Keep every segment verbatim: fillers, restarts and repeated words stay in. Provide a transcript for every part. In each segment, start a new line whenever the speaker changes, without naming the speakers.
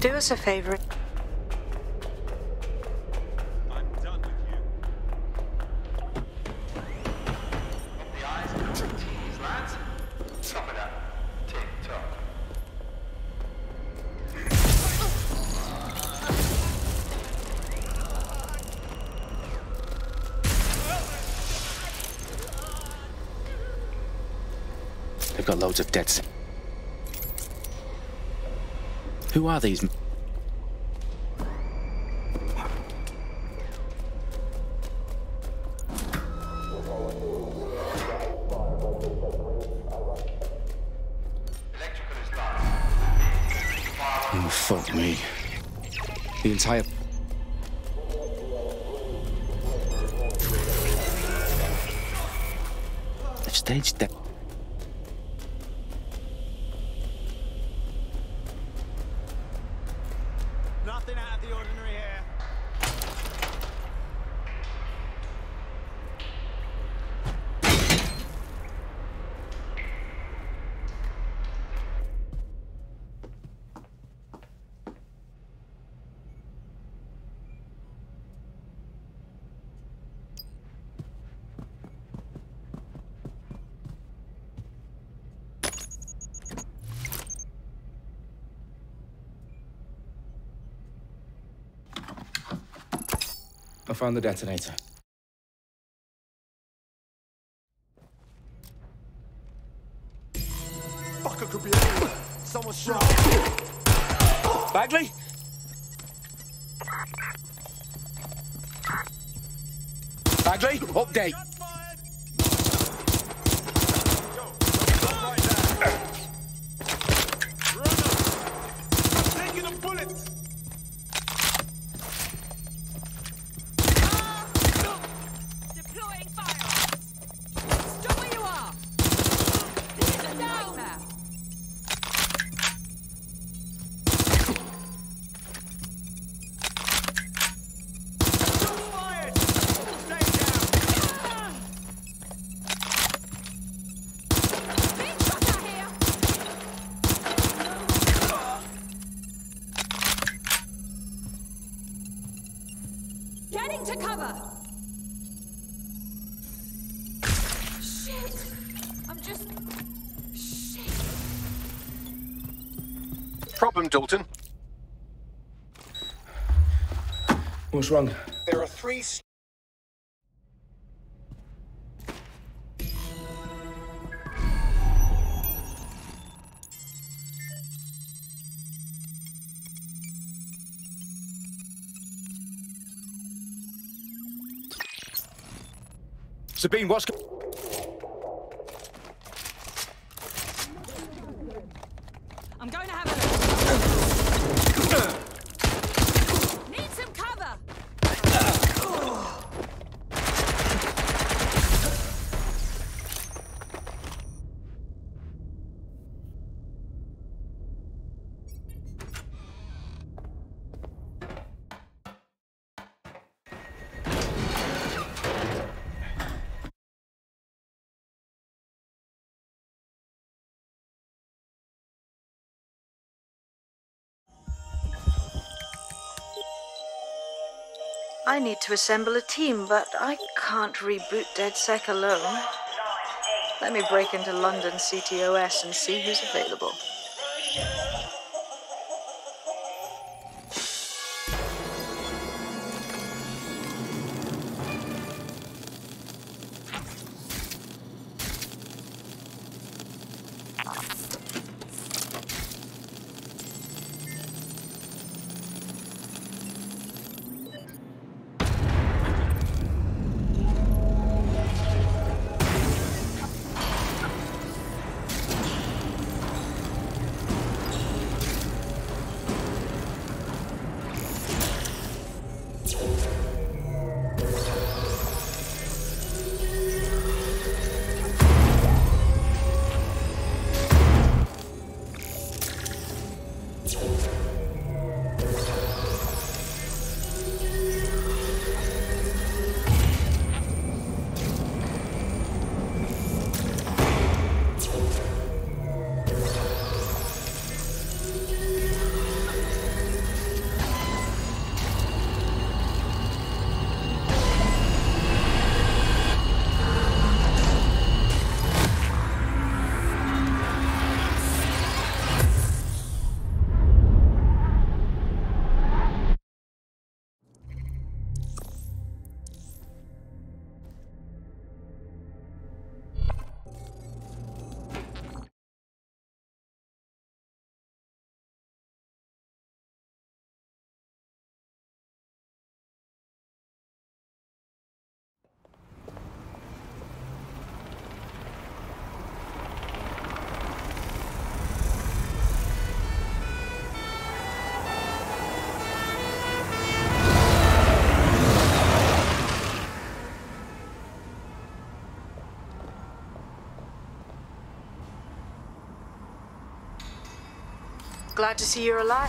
Do us a favor.
I'm done with you.
The eyes and the T's, lads. Top of that. Tick tock.
They've got loads of deads. Who are these? Oh, fuck me. The entire... They've staged that.
Nothing out of the ordinary here.
I found the detonator.
Fucker could be anywhere. Someone shot.
Bagley? Bagley, update.
Taking a bullet.
Deploying fire! Stop where you are! This is a nightmare!
Fired. Stay down.
Big shot out here! Getting to cover! Shit! I'm just... Shit!
Problem, Dalton.
What's wrong?
There are three... s-
Sabine, what's... go-
I'm going to have a look. Need some cover!
I need to assemble a team, but I can't reboot DedSec alone. Let me break into London C T O S and see who's available. Glad to see you're alive.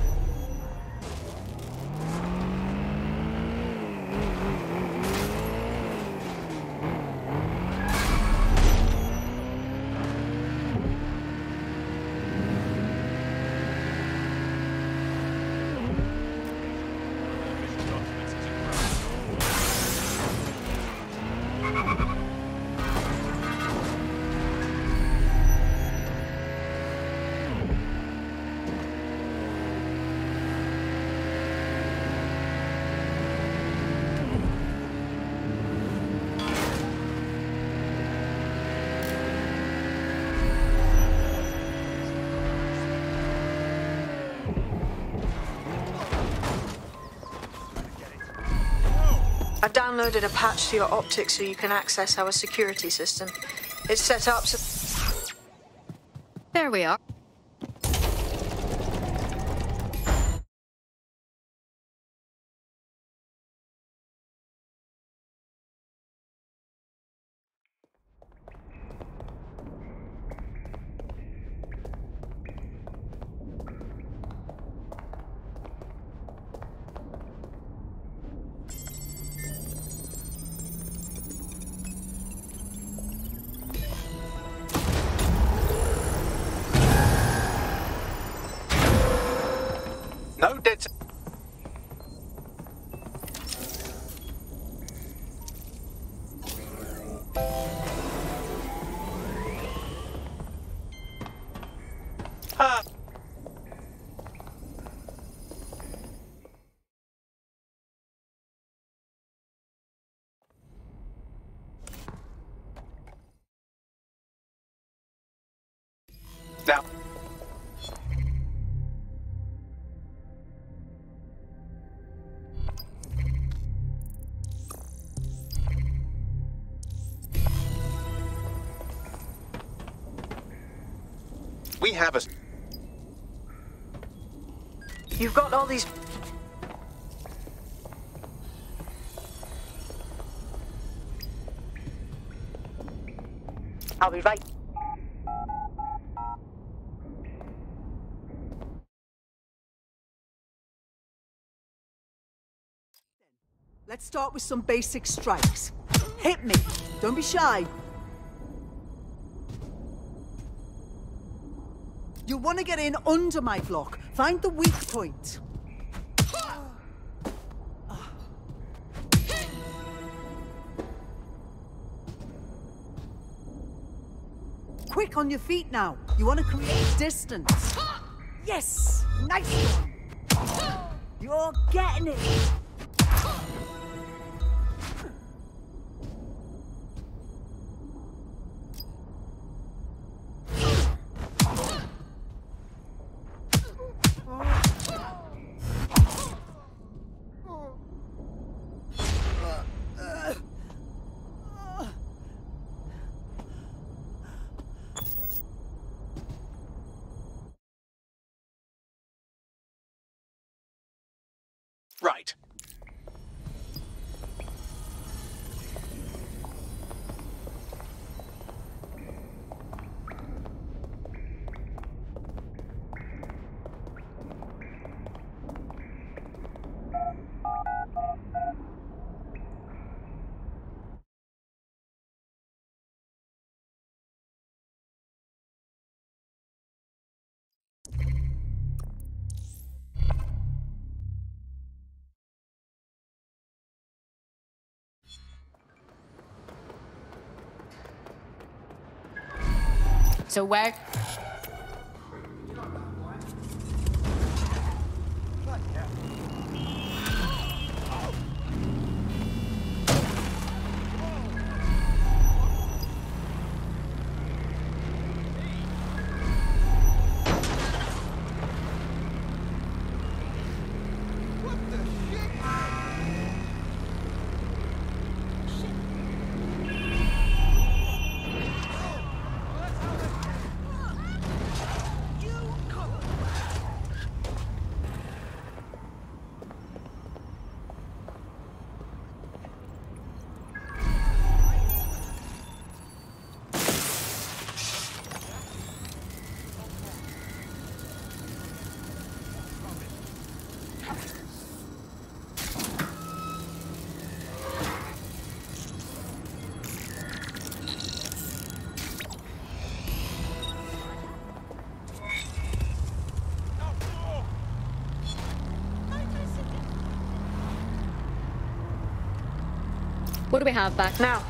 I've downloaded a patch to your optics so you can access our security system. It's set up so...
There we are.
No dead. Ah. Now. We have a...
You've got all these... I'll be right.
Let's start with some basic strikes. Hit me. Don't be shy. You'll want to get in under my block. Find the weak point. Quick on your feet now. You want to create distance. Yes! Nice one! You're getting it!
Right.
So where... What do we have back?
Now,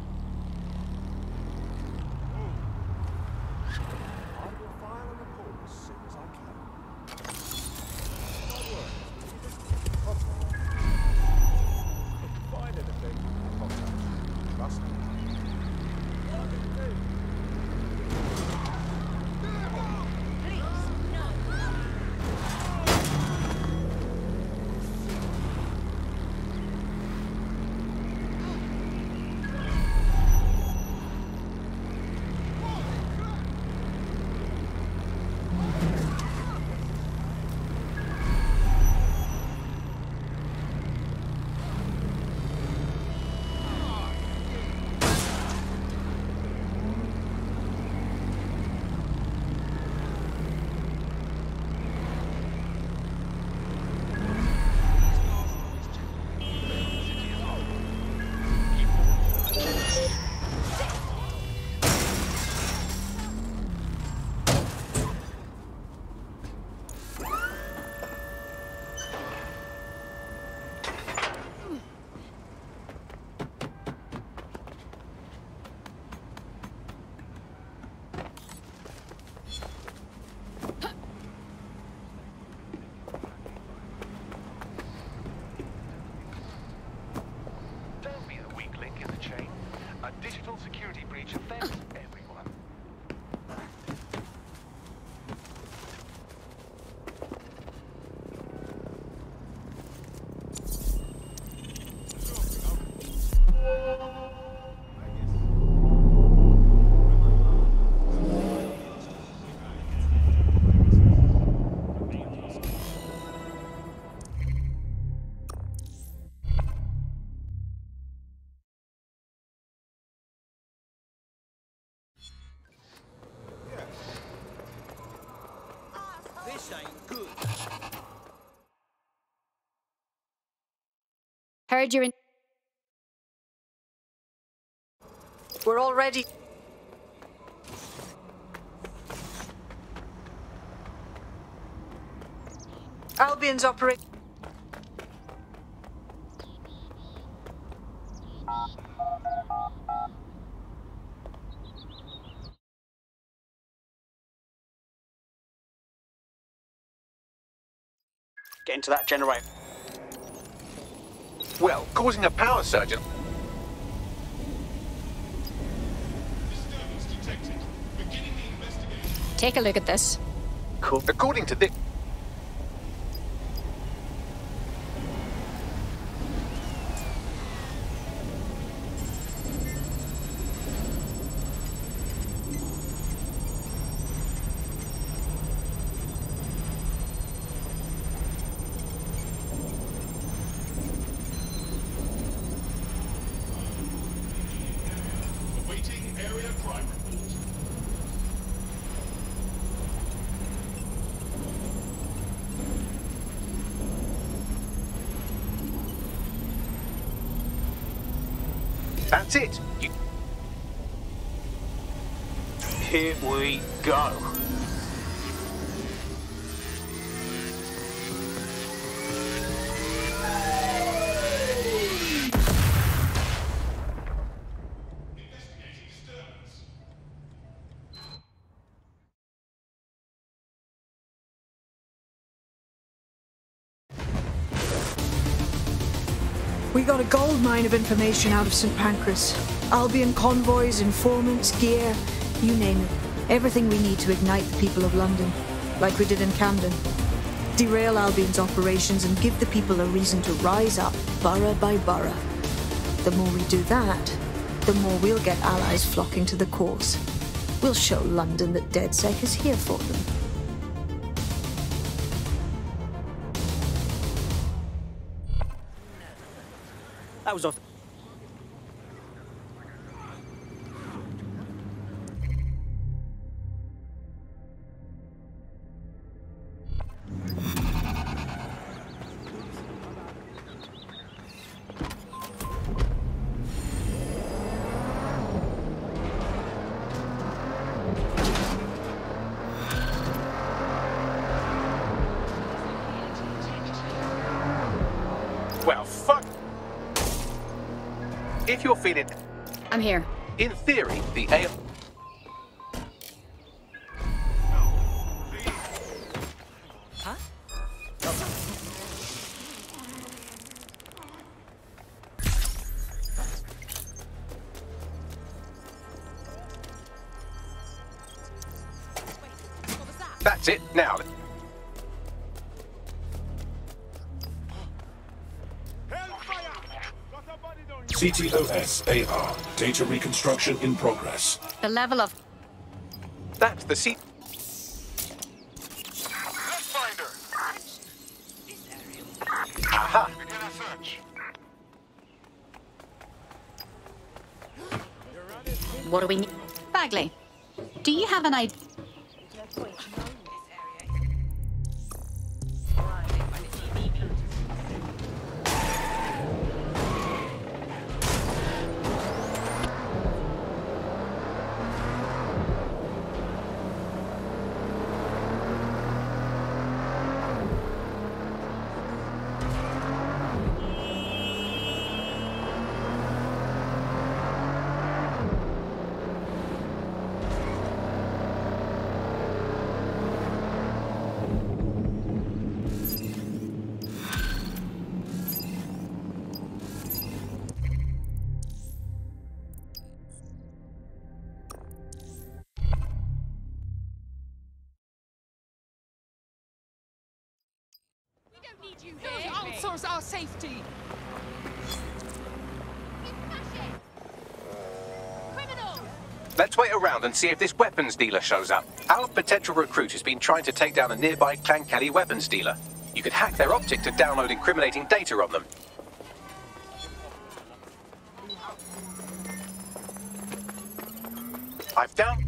Don't be the weak link in the chain. A digital security breach affects everyone.
This ain't good.
Heard you're in.
we're all ready. Albion's operate.
Get into that generator. Well, causing a power surge. and-
Take a look at this.
Cool. According to this.
Awaiting area crime report.
That's it. You... Here we go.
Investigating disturbance.
We got a gold mine of information out of Saint Pancras. Albion convoys, informants, gear, you name it. Everything we need to ignite the people of London, like we did in Camden. Derail Albion's operations and give the people a reason to rise up, borough by borough. The more we do that, the more we'll get allies flocking to the cause. We'll show London that DedSec is here for them.
That was off.
Well, fuck. If you're feeling...
I'm here.
In theory, the A...
Huh?
That's it. Now...
C T O S A R. Data reconstruction in progress.
The level of...
That's the C...
Let's find her.
Aha!
Begin a search.
What do we need? Bagley, do you have an idea? Need you here. Outsource our safety. Criminal.
Let's wait around and see if this weapons dealer shows up. Our potential recruit has been trying to take down a nearby Clan Kelly weapons dealer. You could hack their optic to download incriminating data on them. I've down...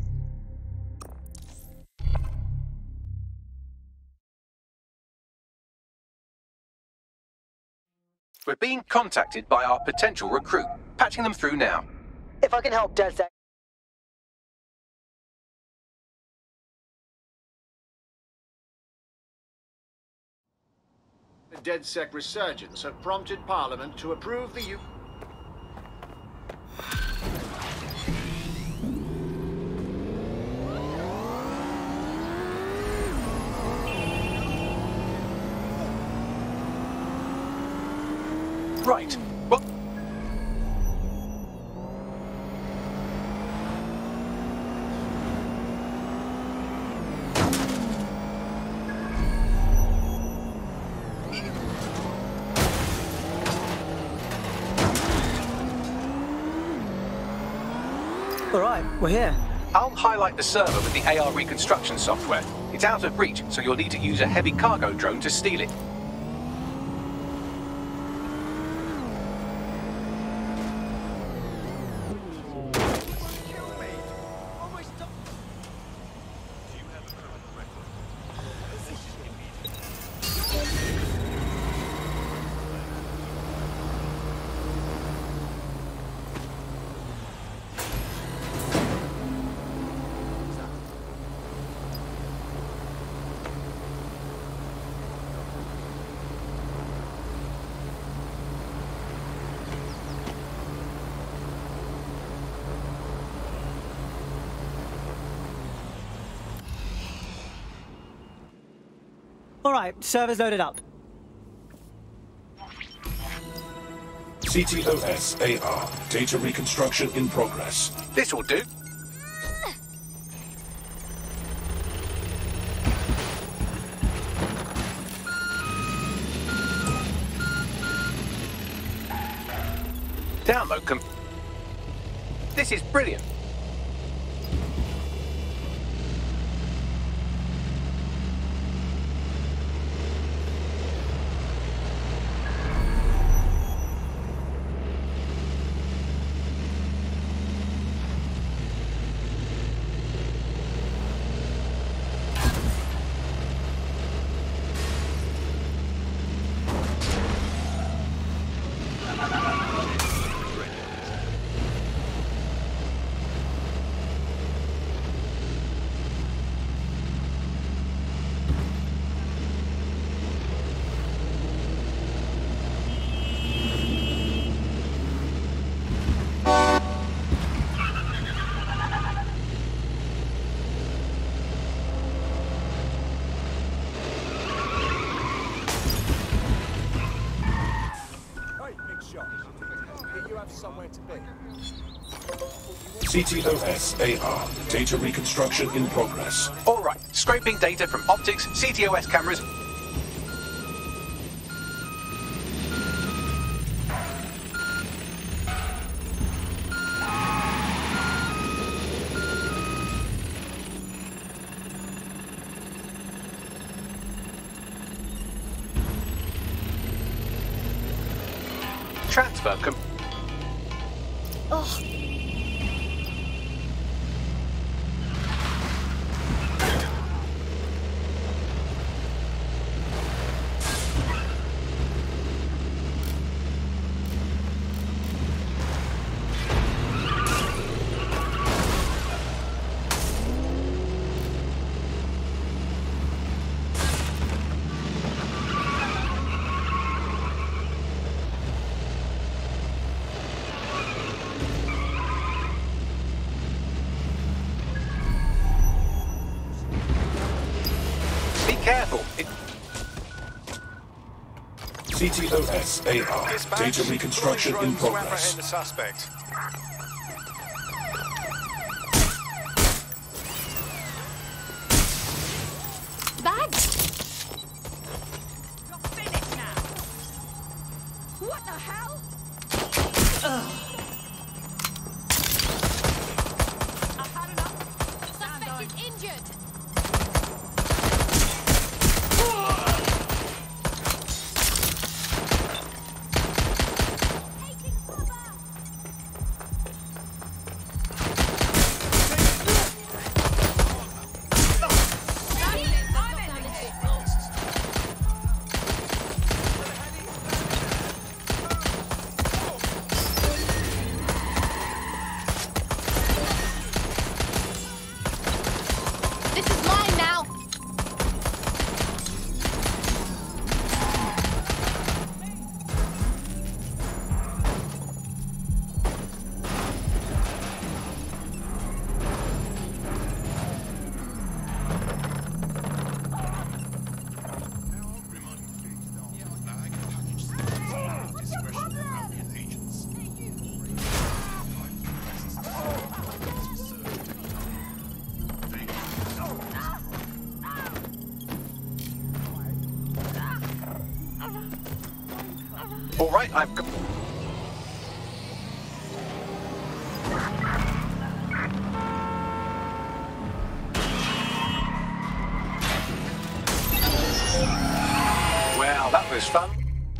We're being contacted by our potential recruit. Patching them through now.
If I can help, DedSec.
The DedSec resurgence have prompted Parliament to approve the U...
Right. What?
All right, we're here.
I'll highlight the server with the A R reconstruction software. It's out of reach, so you'll need to use a heavy cargo drone to steal it.
All right, server's loaded up.
C T O S A R. Data reconstruction in progress.
This'll do. Download com... This is brilliant.
you have somewhere to be.
C T O S A R. Data reconstruction in progress.
All right, scraping data from optics, C T O S cameras. Transfer com-
Oh.
Careful. It...
C T O S A R. Data reconstruction in progress.
The suspect.
Bags! You're finished now! What the hell? Ugh. I've had enough. Suspect is injured!
All right, I've got... Well, that was fun.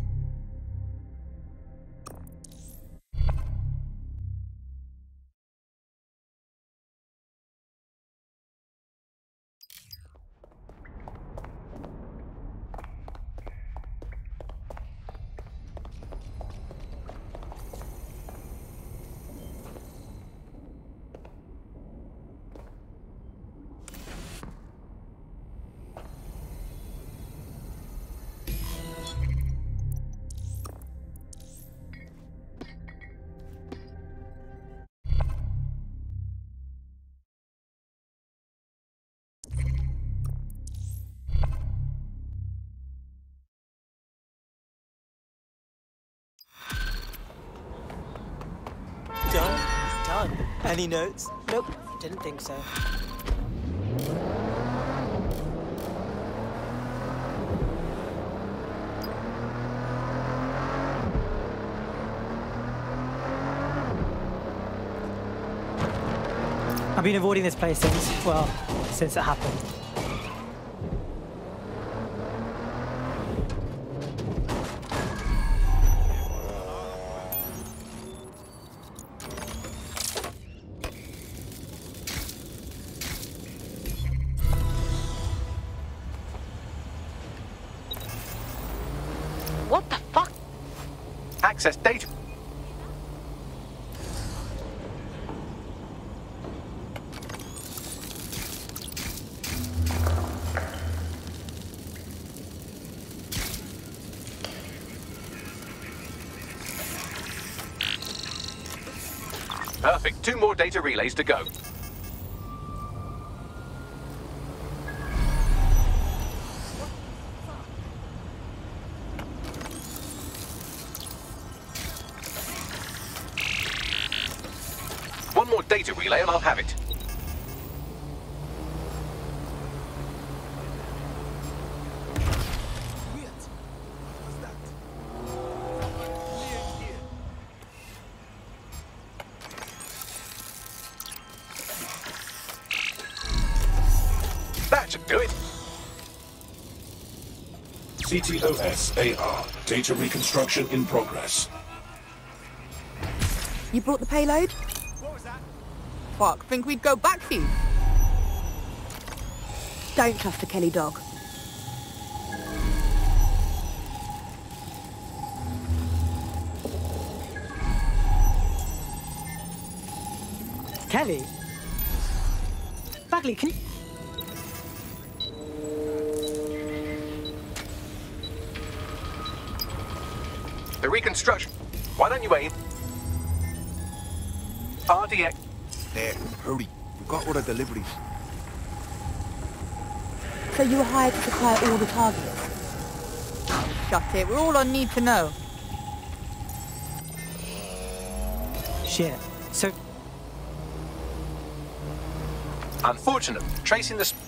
Done. Done. Any notes? Nope. Didn't think so. I've been avoiding this place since, well, since it happened.
What the fuck?
Access data. Perfect. Two more data relays to go. One more data relay and I'll have it. That should do it.
C T O S A R. Data reconstruction in progress.
You brought the payload?
What was that?
Fuck, think we'd go back for you? Don't trust the Kelly dog.
Kelly? Bagley, can...
The reconstruction. Why don't you aim? R D X.
There, hurry. We've got all the deliveries.
So you were hired to supply all the targets? Shut it, we're all on need to know.
Shit. So...
Unfortunate. Tracing the... Sp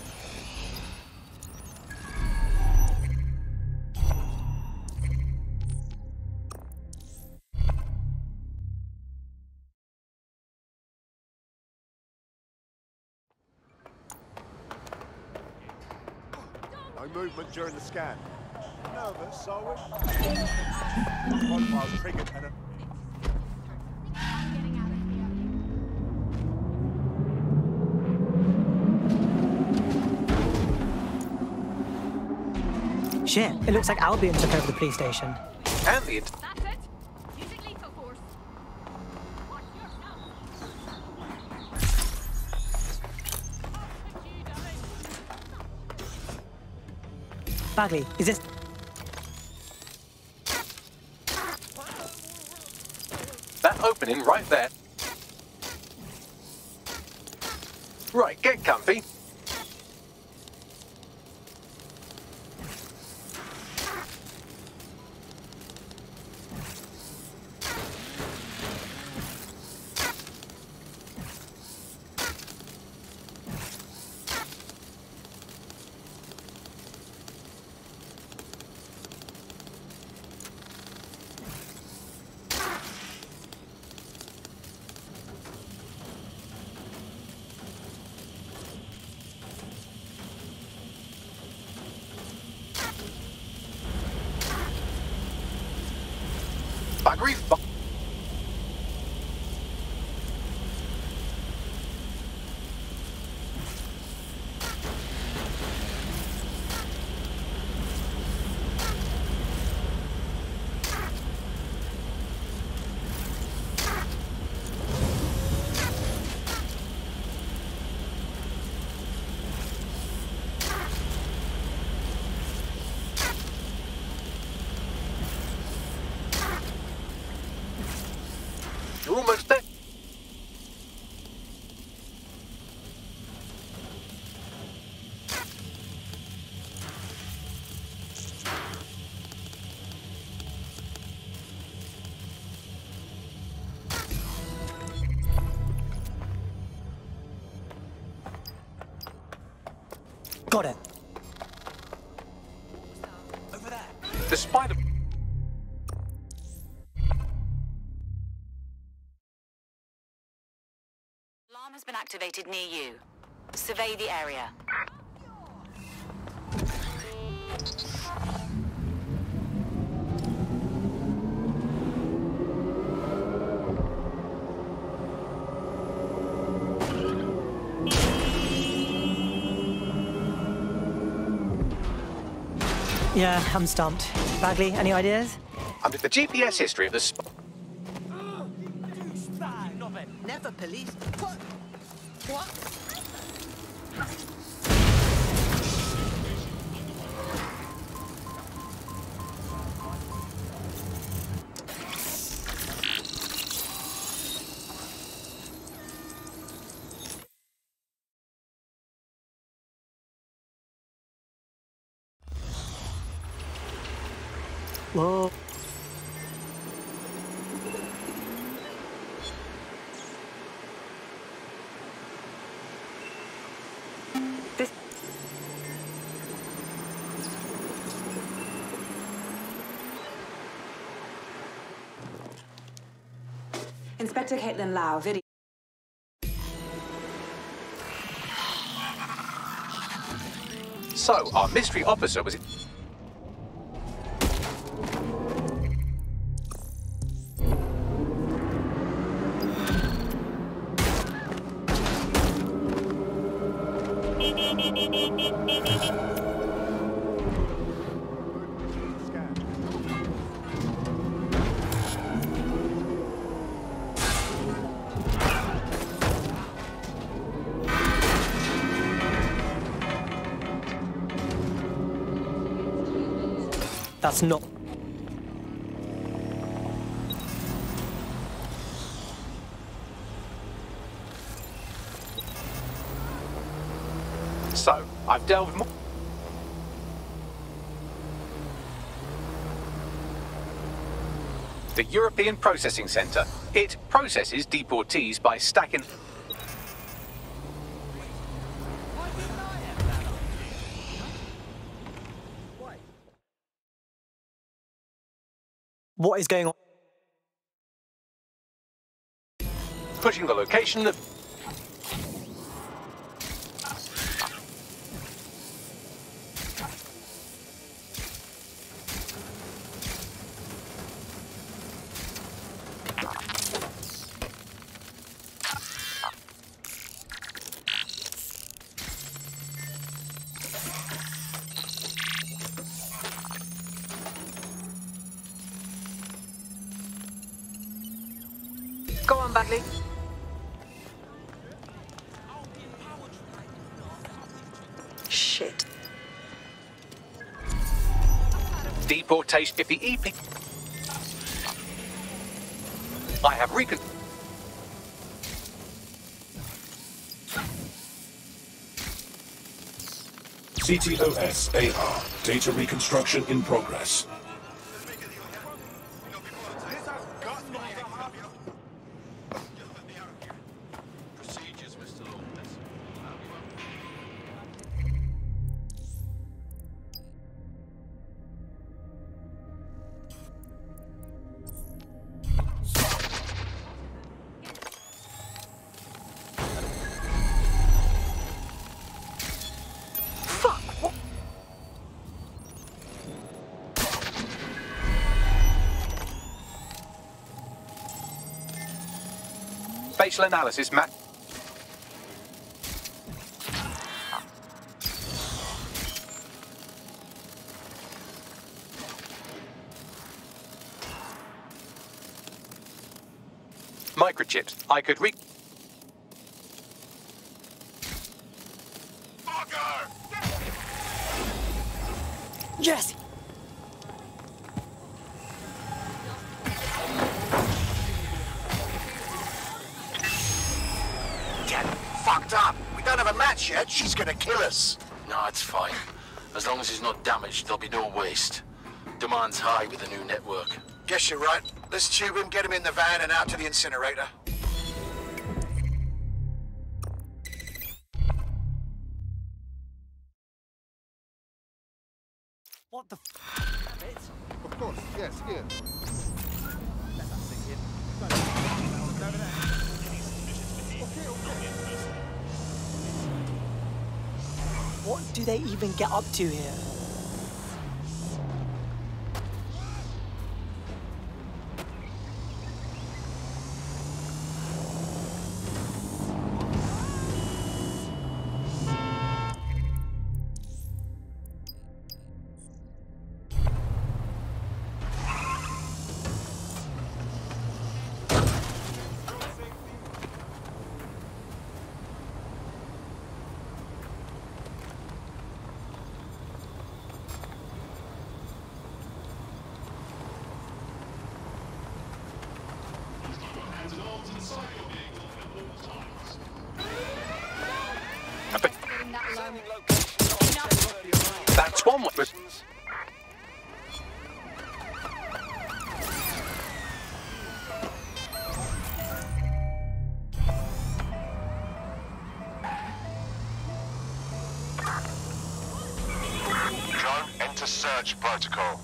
No movement during the scan. Nervous, are we? Profile's triggered and a...
Shit, it looks like Albion took over the police station.
and the...
That's it. Using lethal force. Watch yourself.
Bagley, is this...
That opening right there. Right, get comfy. Buggery fu- You're almost there.
Got it.
Over there. The spider...
Alarm has been activated near you. Survey the area.
Yeah, I'm stumped. Bagley, any ideas?
Under the G P S history of the... Sp
Never police. What? What?
Whoa.
Inspector Caitlin Lau, video.
So, our mystery officer was...
That's not...
So, I've delved more... The European Processing Centre. It processes deportees by stacking...
What is going on?
Pushing the location of...
Go on, Batley. Shit.
Deportation if the E P... I have recon...
C T O S A R. Data reconstruction in progress.
Facial analysis, Matt. Microchips. I could re...
Yes!
Fucked up. We don't have a match yet. She's gonna kill us.
No, it's fine. As long as he's not damaged, there'll be no waste. Demand's high with the new network.
Guess you're right. Let's tube him, get him in the van and out to the incinerator.
What the f...
Of course, yes, here.
What do they even get up to here?
That's one way.
Drone, enter search protocol.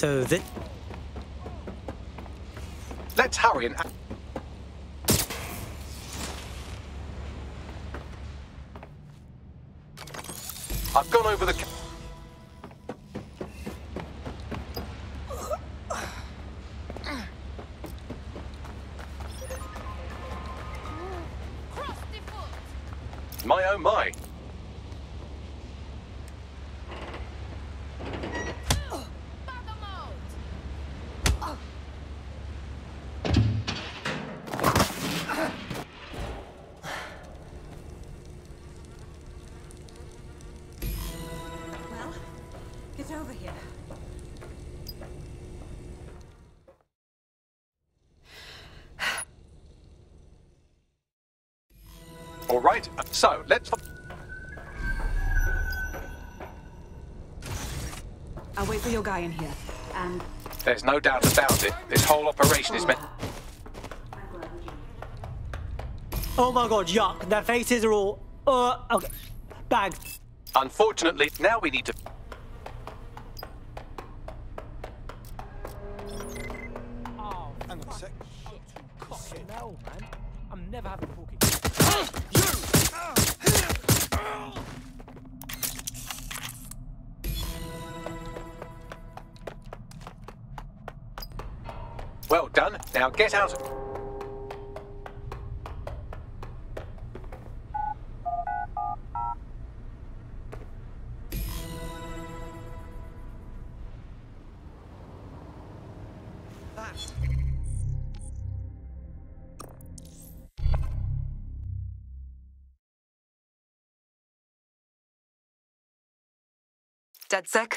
So this...
Let's hurry and... I've gone over the... My oh my.
Well, get over here.
All right, so let's...
I'll wait for your guy in here, and...
There's no doubt about it. This whole operation is meant...
Oh my god, yuck. Their faces are all... Uh, okay. Bag.
Unfortunately, now we need to...
Oh, hang on a sec. Shit. No, man. I'm never having talking.
Well done. Now get out.
DedSec?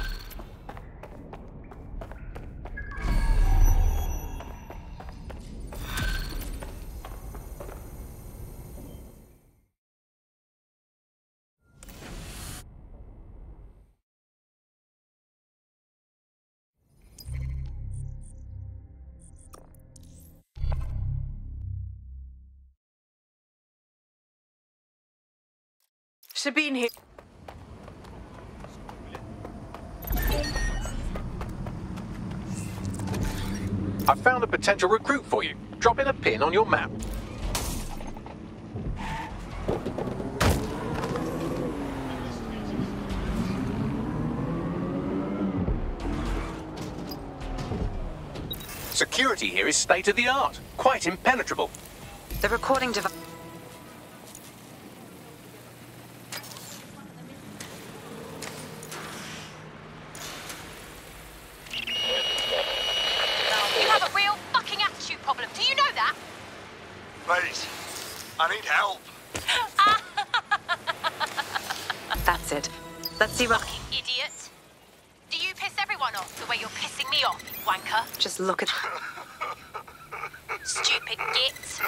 Sabine here.
I found a potential recruit for you. Drop in a pin on your map. Security here is state of the art. Quite impenetrable.
The recording device...
You have a real fucking attitude problem. Do you know that?
Please, I need help.
That's it. Let's see what...
Idiot. Do you piss everyone off the way you're pissing me off, you wanker?
Just look at...
Stupid git.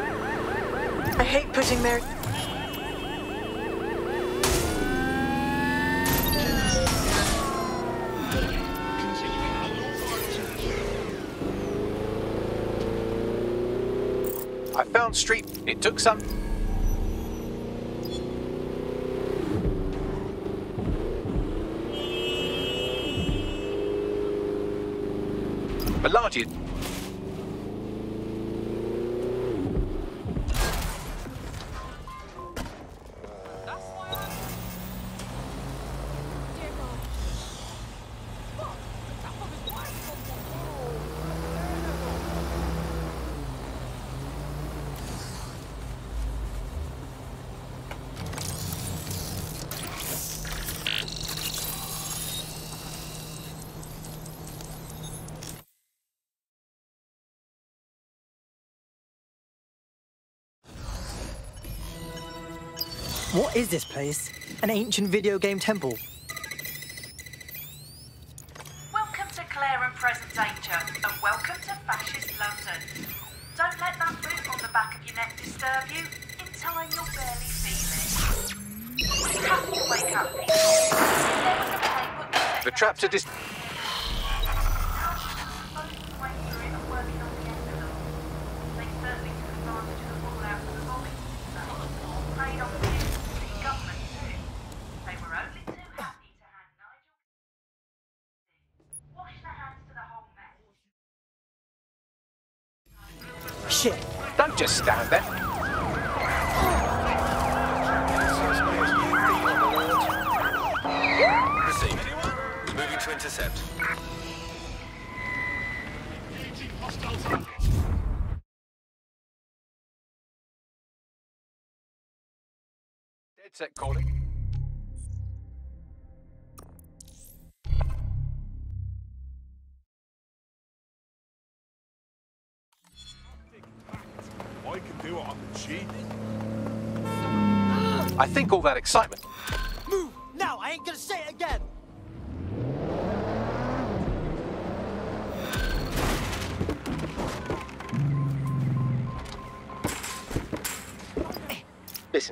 I hate putting Mary...
I found Street. It took some... Malaji...
What is this place? An ancient video game temple?
Welcome to Claire and Present Danger, and welcome to Fascist London. Don't let that boot on the back of your neck disturb you. In time, you'll barely feel it. You have to wake up, people. There was a playbook.
The traps are dis...
Shit.
Don't just stand there.
Received. Moving to intercept.
Dead set calling.
I can do it on the cheap.
I think all that excitement...
Move! Now! I ain't gonna say it again!
Listen.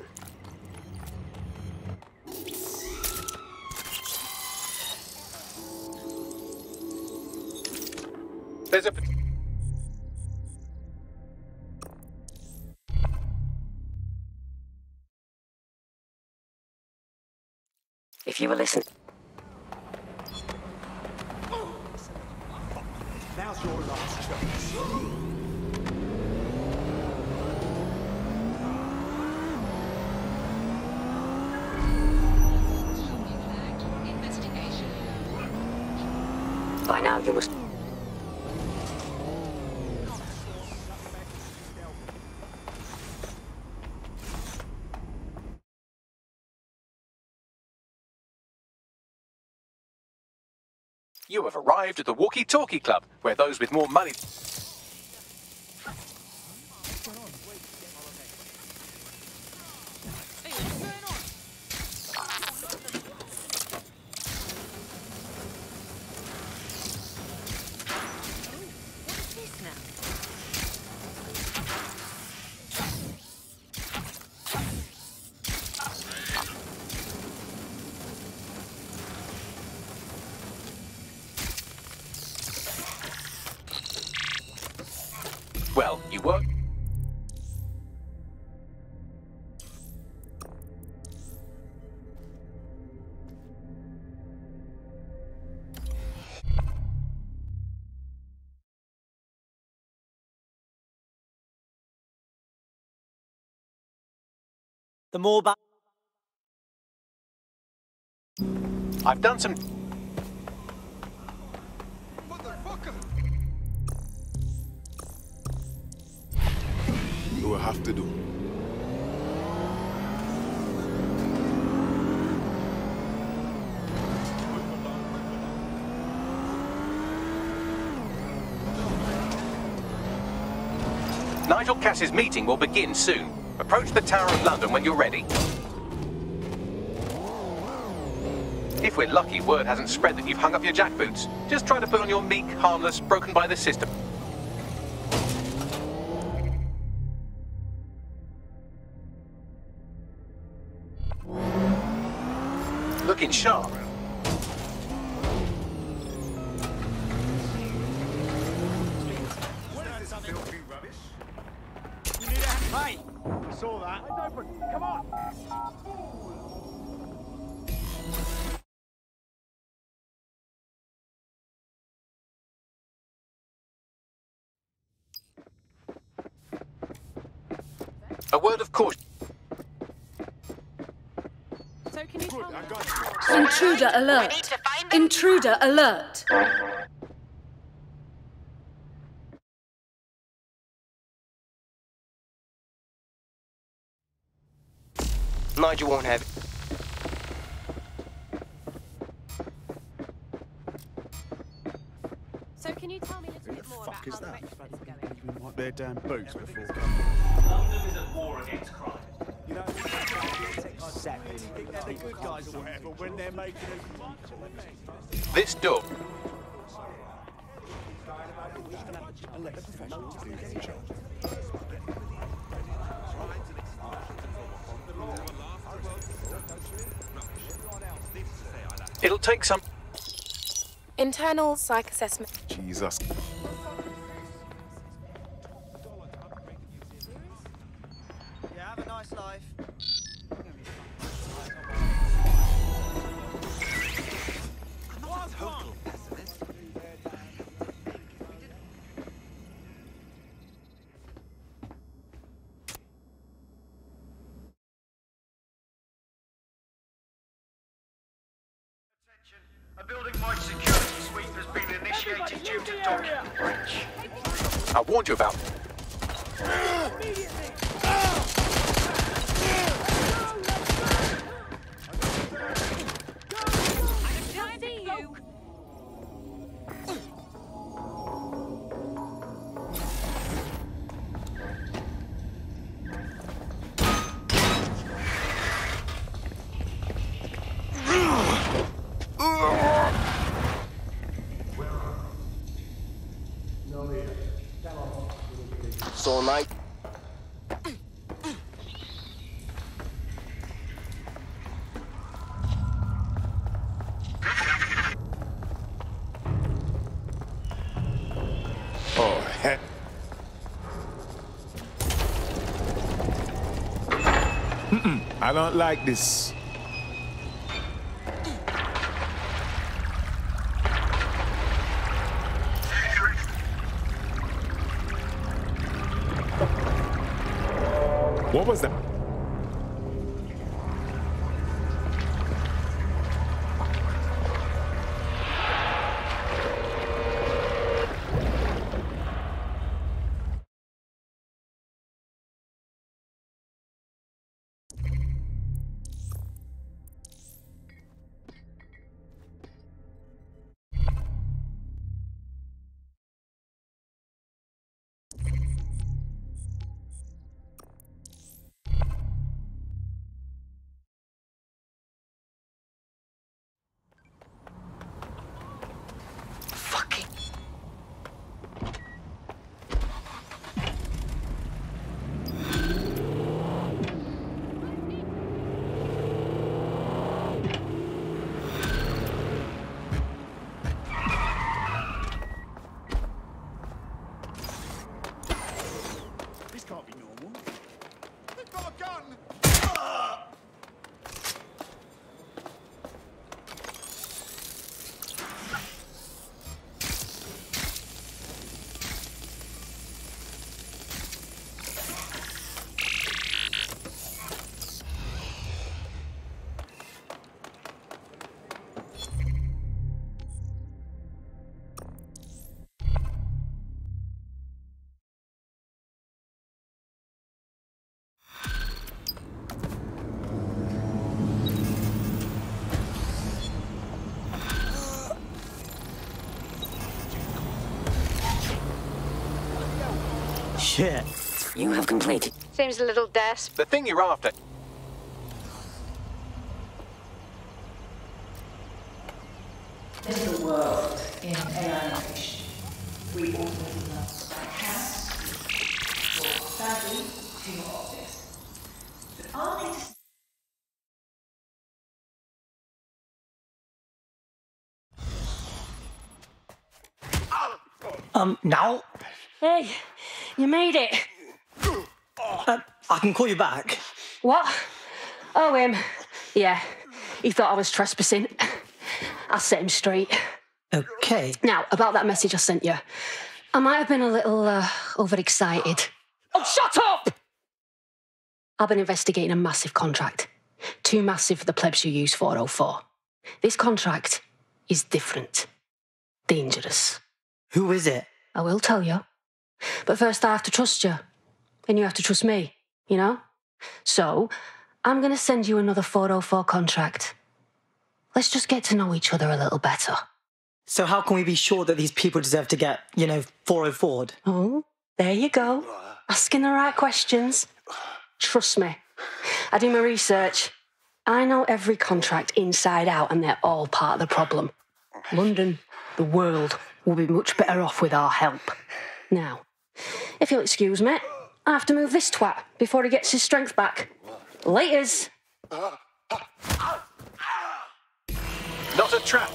There's a...
If you will listen.
Now's your last chance.
By now you must...
You have arrived at the Walkie Talkie Club, where those with more money... Well, you work...
The more ba-
I've done some...
You will have to do.
Nigel Cass's meeting will begin soon. Approach the Tower of London when you're ready. If we're lucky, word hasn't spread that you've hung up your jackboots. Just try to put on your meek, harmless, broken by the system. Looking sharp.
saw that. Come on!
A word of caution.
So can you tell me?
Intruder alert! Intruder alert!
Nigel won't have it.
So can you tell me a little
Who
bit
the
more
fuck
about
is
how the
that?
retrofit is going?
Even wipe their damn boots before.
London is at war against crime.
You know, seven. Think they're the good guys or whatever when they're making a.
This door.
And let the professionals do their job.
It'll take some.
Internal psych assessment.
Jesus.
Yeah, have a nice life. I'm not a total pessimist.
A building-wide security sweep has been initiated due to document breach.
I warned you about.
I see you.
So night.
Oh, heck. Mm-mm, I don't like this. What was that?
Shit.
You have completed.
Seems a little desperate.
The thing you're after.
This is the world in A I nation. We all live in a house, or sadly, to your office. But are they just
Um, now?
Hey, you made it.
Uh, I can call you back.
What? Oh, him. Yeah, he thought I was trespassing. I'll set him straight.
Okay.
Now, about that message I sent you. I might have been a little uh, overexcited. Oh, shut up! I've been investigating a massive contract. Too massive for the plebs who use four oh four. This contract is different. Dangerous.
Who is it?
I will tell you. But first I have to trust you. And you have to trust me, you know? So, I'm going to send you another four oh four contract. Let's just get to know each other a little better.
So how can we be sure that these people deserve to get, you know, four oh four'd?
Oh, there you go. Asking the right questions. Trust me. I do my research. I know every contract inside out and they're all part of the problem. London, the world, will be much better off with our help. Now, if you'll excuse me, I have to move this twat before he gets his strength back. Laters.
Not a trap.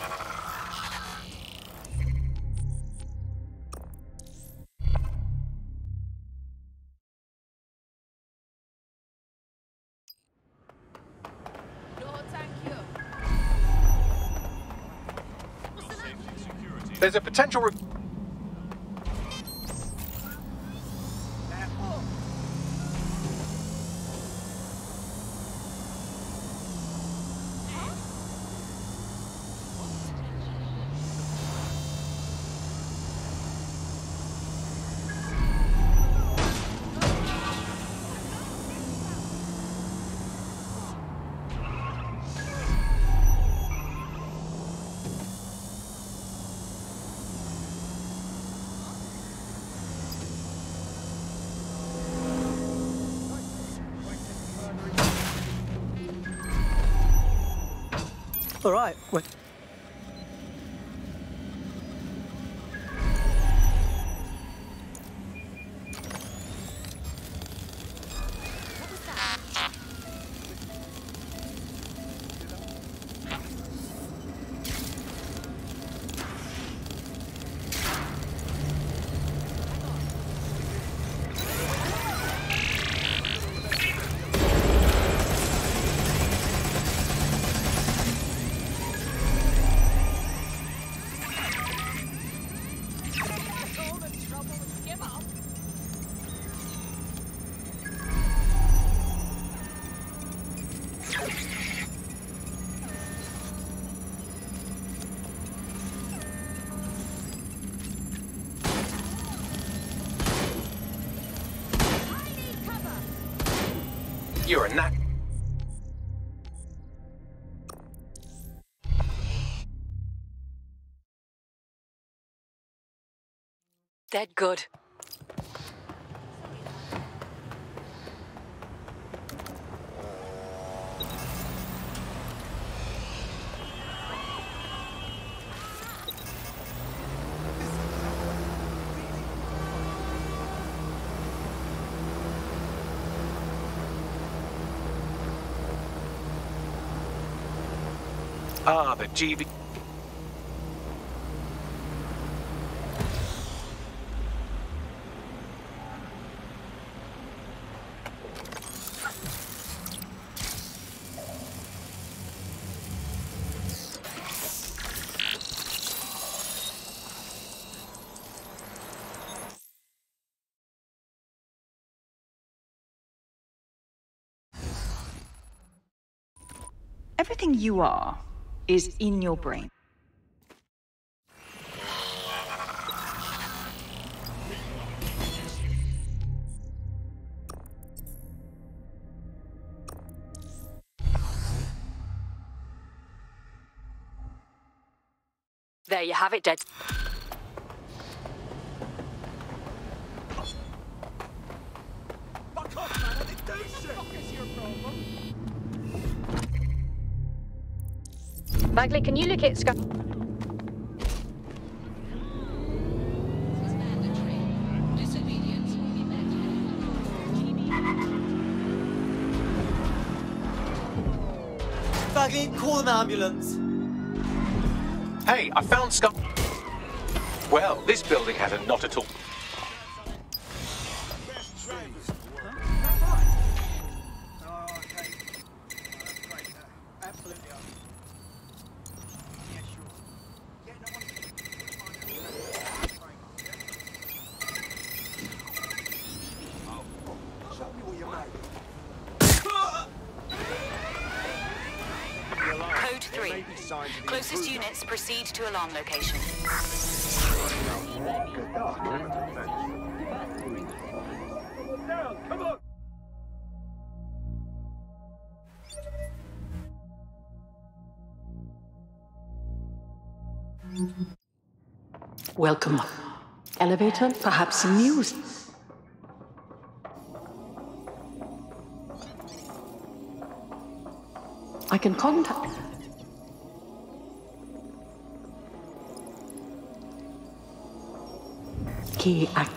There's a potential... Re
All right. Wait.
You're a nut.
Dead good.
Ah, the G B...
Everything you are is in your brain.
There you have it, Dead.
Fuck off, man! I didn't do shit! What is your problem?
Bagley, can you look at Scott?
Bagley, call an ambulance.
Hey, I found Scott. Well, this building has a not at all.
Closest units proceed to alarm location.
Come on!
Welcome. Elevator, perhaps some news. I can contact. Key act.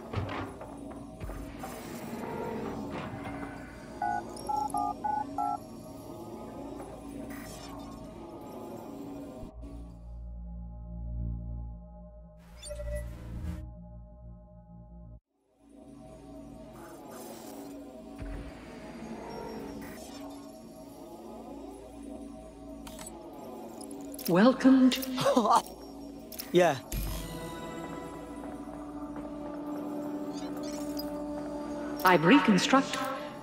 Welcome to...
Yeah.
I've reconstructed.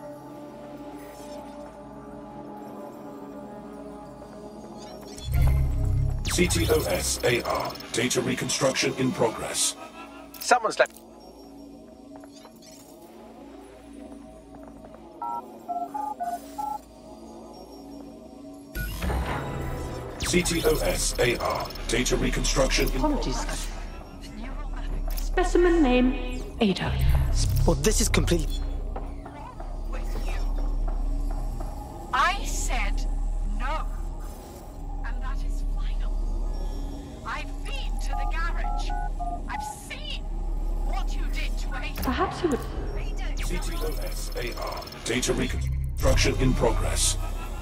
C T O S A R. Data reconstruction in progress.
Someone's left.
C T O S A R. Data reconstruction in
Apologies.
progress.
Specimen name Ada.
Well, this is complete.
I said no. And that is final. I've been to the garage. I've seen what you did to Ada.
Perhaps you would.
C T O S A R. Data reconstruction in progress.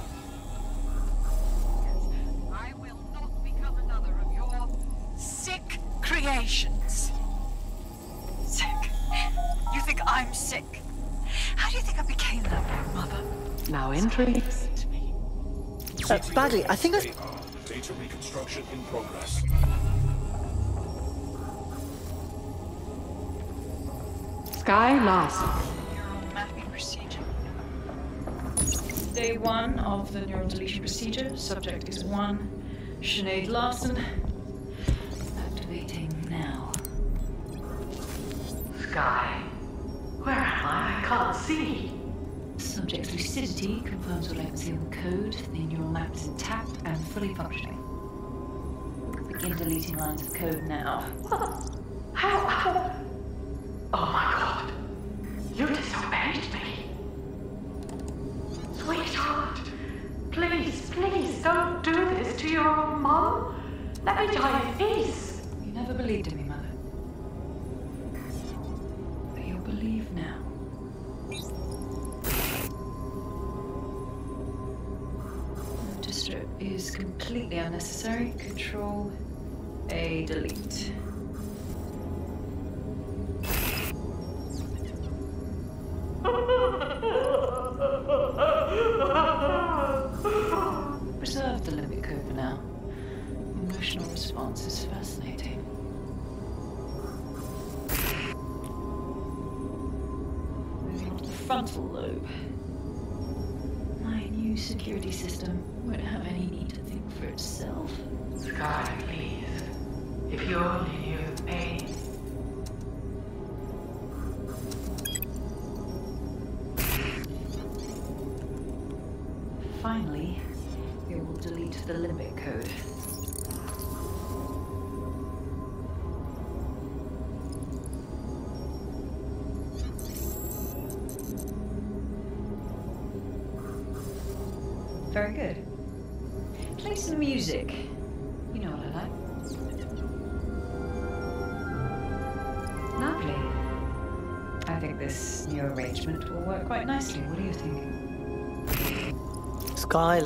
I will not become another of your sick creations. Sick? You think I'm sick? How do you think I became that way, Mother?
Now entry.
Uh, Bagley, I think I...
Data reconstruction in progress.
Sky Larson.
Neural mapping procedure.
Day one of the neural deletion procedure. Subject is one. Sinead Larson. Activating now.
Sky. Where am I? I can't see.
Subject's lucidity confirms what I can see on the code. The neural map is intact and fully functioning. Begin deleting lines of code now.
How? How? Oh my god. You disobeyed me. Sweetheart. Please, please don't do this to your own mom. Let me die in peace.
You never believed in me, Mother. But you'll believe now. Strip is completely unnecessary. Control A, delete. Preserve the limit code for now. Emotional response is fascinating. Moving on to the frontal lobe. My new security system won't have any need to think for itself.
Sky, please. If you only knew the pain.
Finally, it will delete the limbic code. Very good. Play some music. You know what I like. Lovely. I think this new arrangement will work quite nicely. What do you think?
Sky.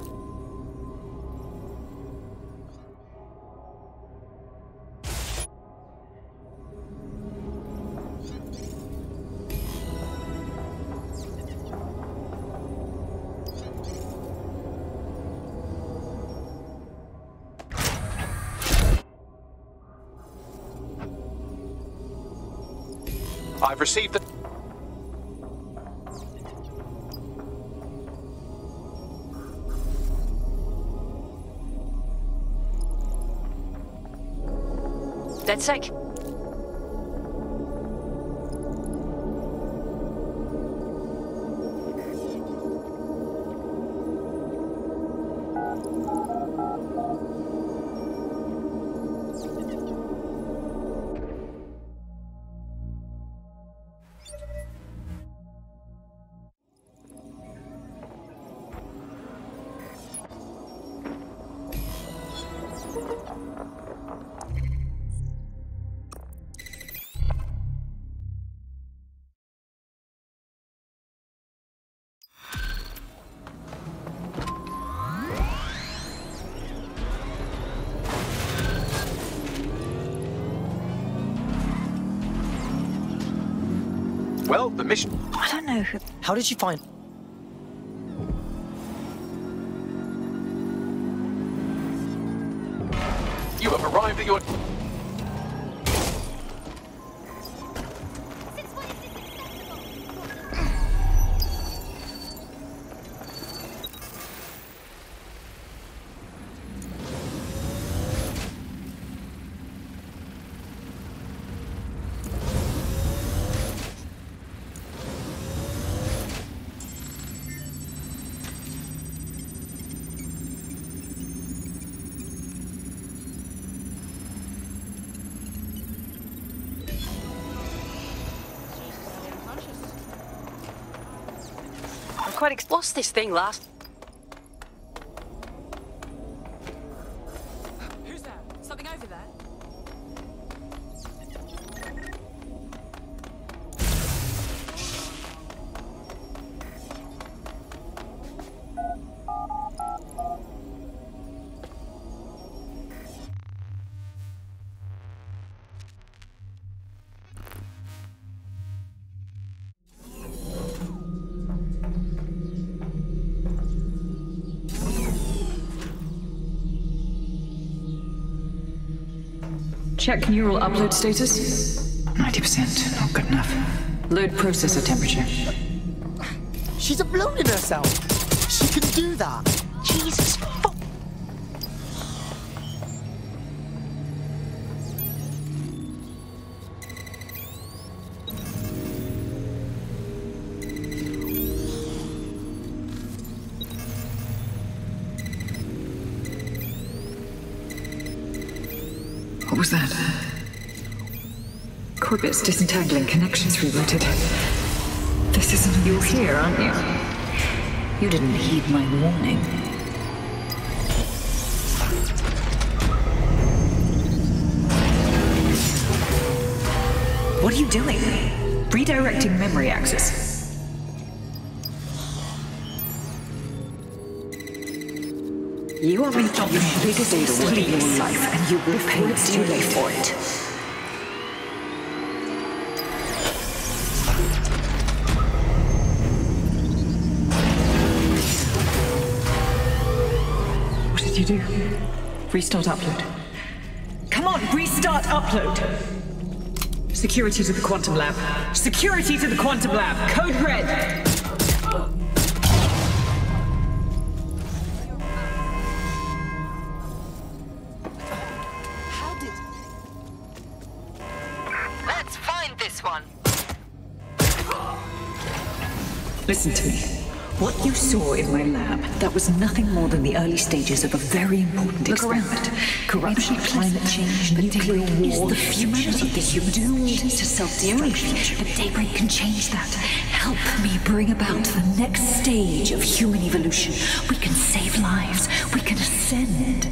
I've received the...
DedSec?
Well, the mission...
I don't know. How did she find...
You have arrived at your...
Quite ex- What's this thing last?
Who's that? Something over there?
Check neural upload status. ninety percent, not good enough. Load processor temperature.
She's uploading herself. She can do that. Jesus fuck.
What was that? Corbet's disentangling connections rerouted. This isn't... You're here, aren't you? You didn't heed my warning. What are you doing? Redirecting memory access. You are making the biggest mistake in your life, and you will pay dearly for it. What did you do? Restart upload. Come on, restart upload! Security to the quantum lab. Security to the quantum lab. Code red! Listen to me. What you saw in my lab, that was nothing more than the early stages of a very important experiment. Corruption, climate change, nuclear war, the humanity of the human doomed to self-destruction. But Daybreak can change that. Help me bring about the next stage of human evolution. We can save lives. We can ascend.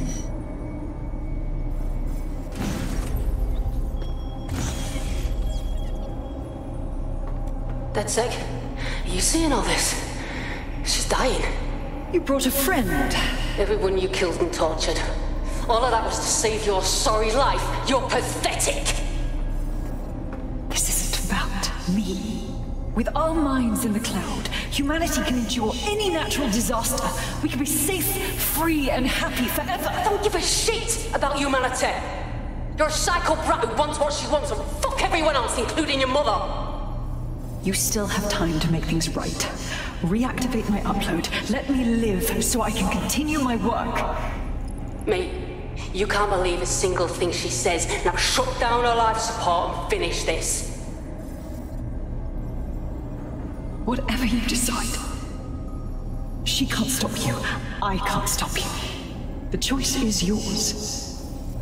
DedSec, are you seeing all this? She's dying.
You brought a friend.
Everyone you killed and tortured. All of that was to save your sorry life. You're pathetic.
This isn't about me. With our minds in the cloud, humanity can endure any natural disaster. We can be safe, free, and happy forever.
I don't give a shit about humanity. You're a psycho brat who wants what she wants and fuck everyone else, including your mother.
You still have time to make things right. Reactivate my upload. Let me live so I can continue my work.
Me? You can't believe a single thing she says. Now shut down her life support and finish this.
Whatever you decide, she can't stop you. I can't stop you. The choice is yours.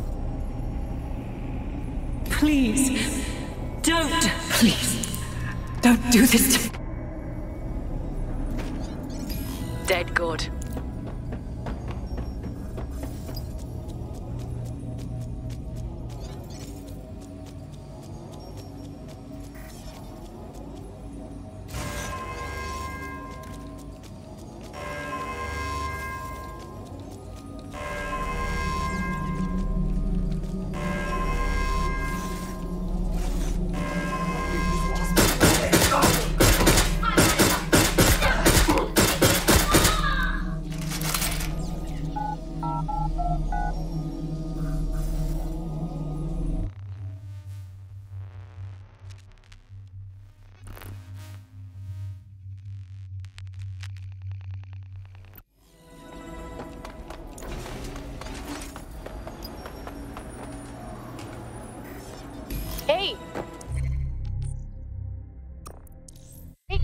Please, don't. Please, don't do this to me.
Dead good.
Hey! Hey!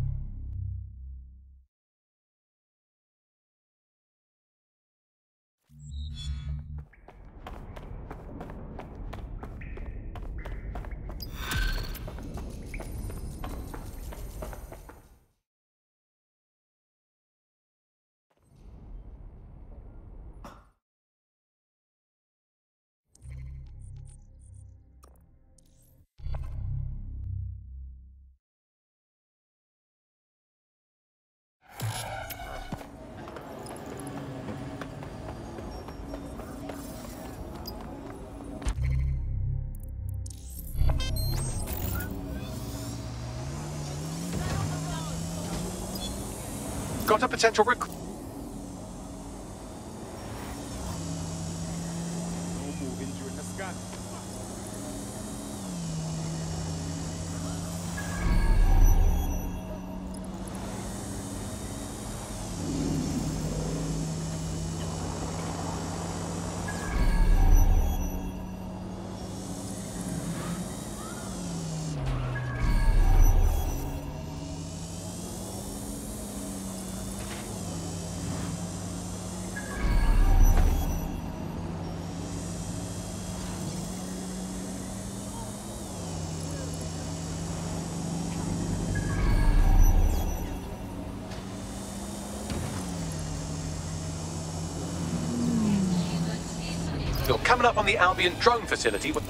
Got a potential recruit.
No moving during the scan.
You're coming up on the Albion drone facility. With...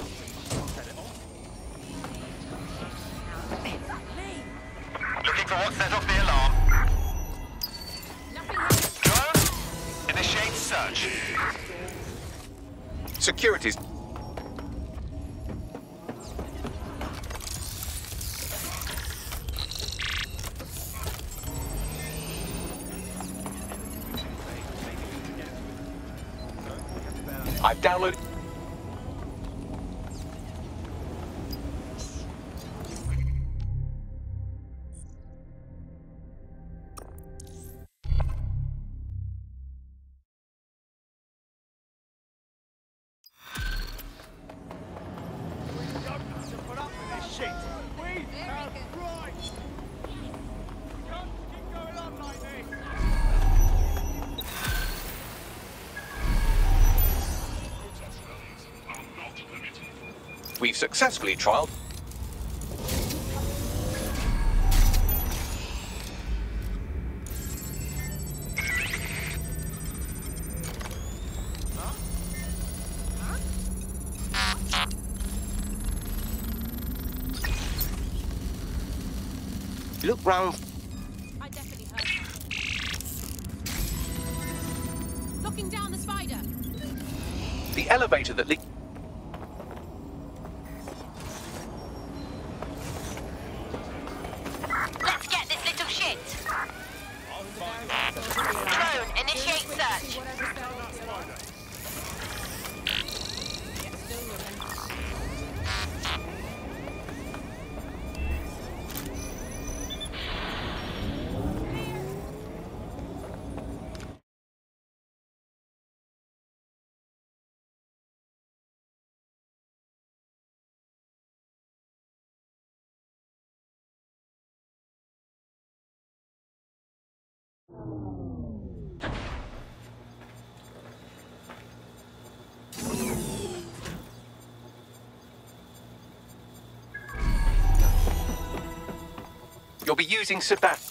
Looking for what set off the alarm. Drone, initiate search.
Securities. I've downloaded... We've successfully trialed...
Look round.
I definitely heard that. Looking down the spider.
The elevator that leaked...
Let's get this little shit. Drone, initiate search.
You'll be using Sebastian.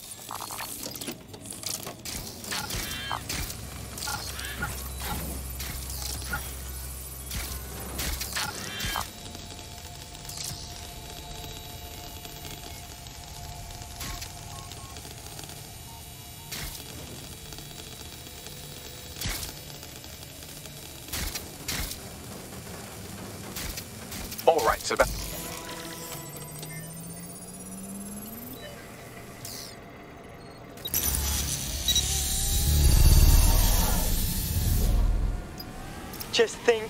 All right, Sebastian.
Just think.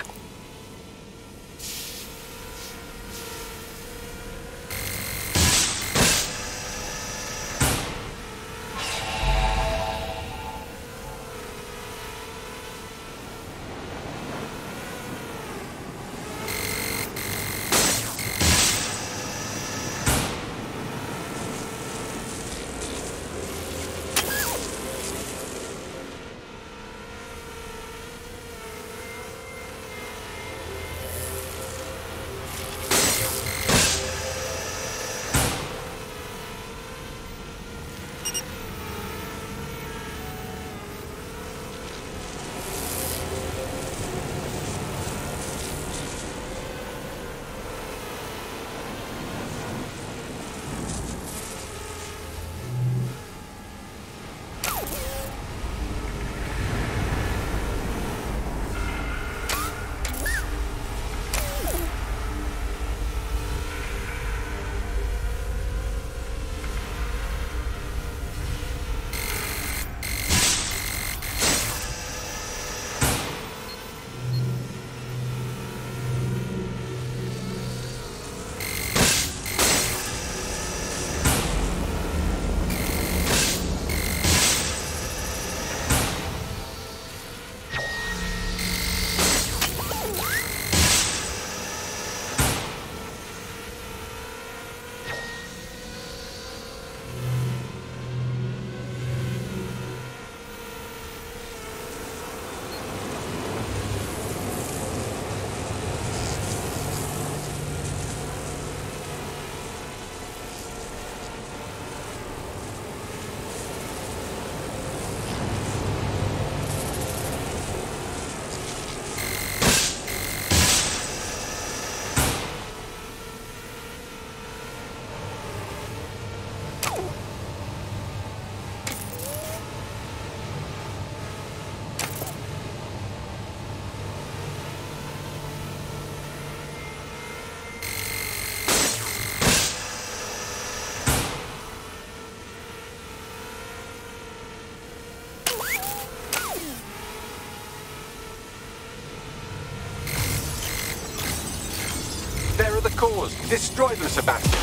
The cause. Destroy them, Sebastian.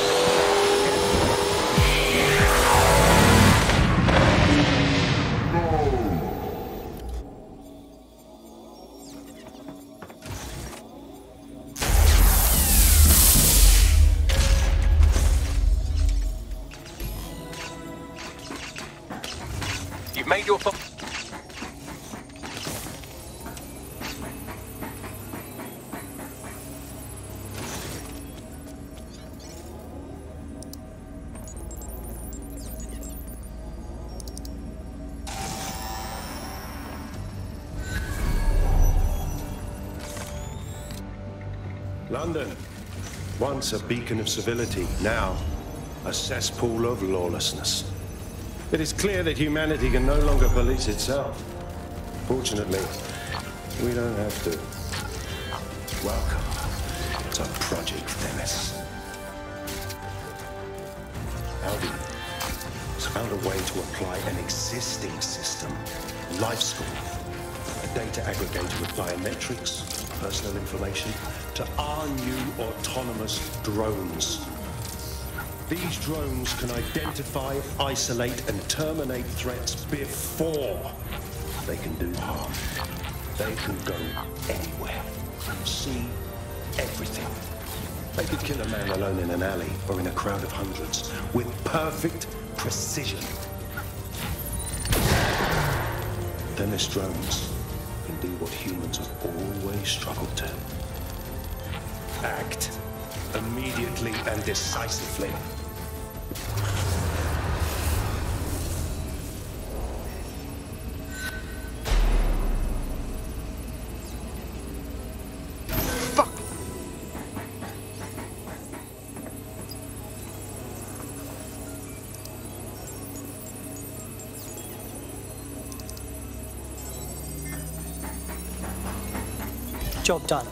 You've made your fo-
London, once a beacon of civility, now a cesspool of lawlessness. It is clear that humanity can no longer police itself. Fortunately, we don't have to. Welcome to Project Themis. Albion has found a way to apply an existing system, Life School, a data aggregator with biometrics, personal information, to our new autonomous drones. These drones can identify, isolate, and terminate threats before they can do harm. They can go anywhere, see everything. They could kill a man alone in an alley or in a crowd of hundreds with perfect precision. Dennis drones can do what humans have always struggled to. Act immediately and decisively.
Job done.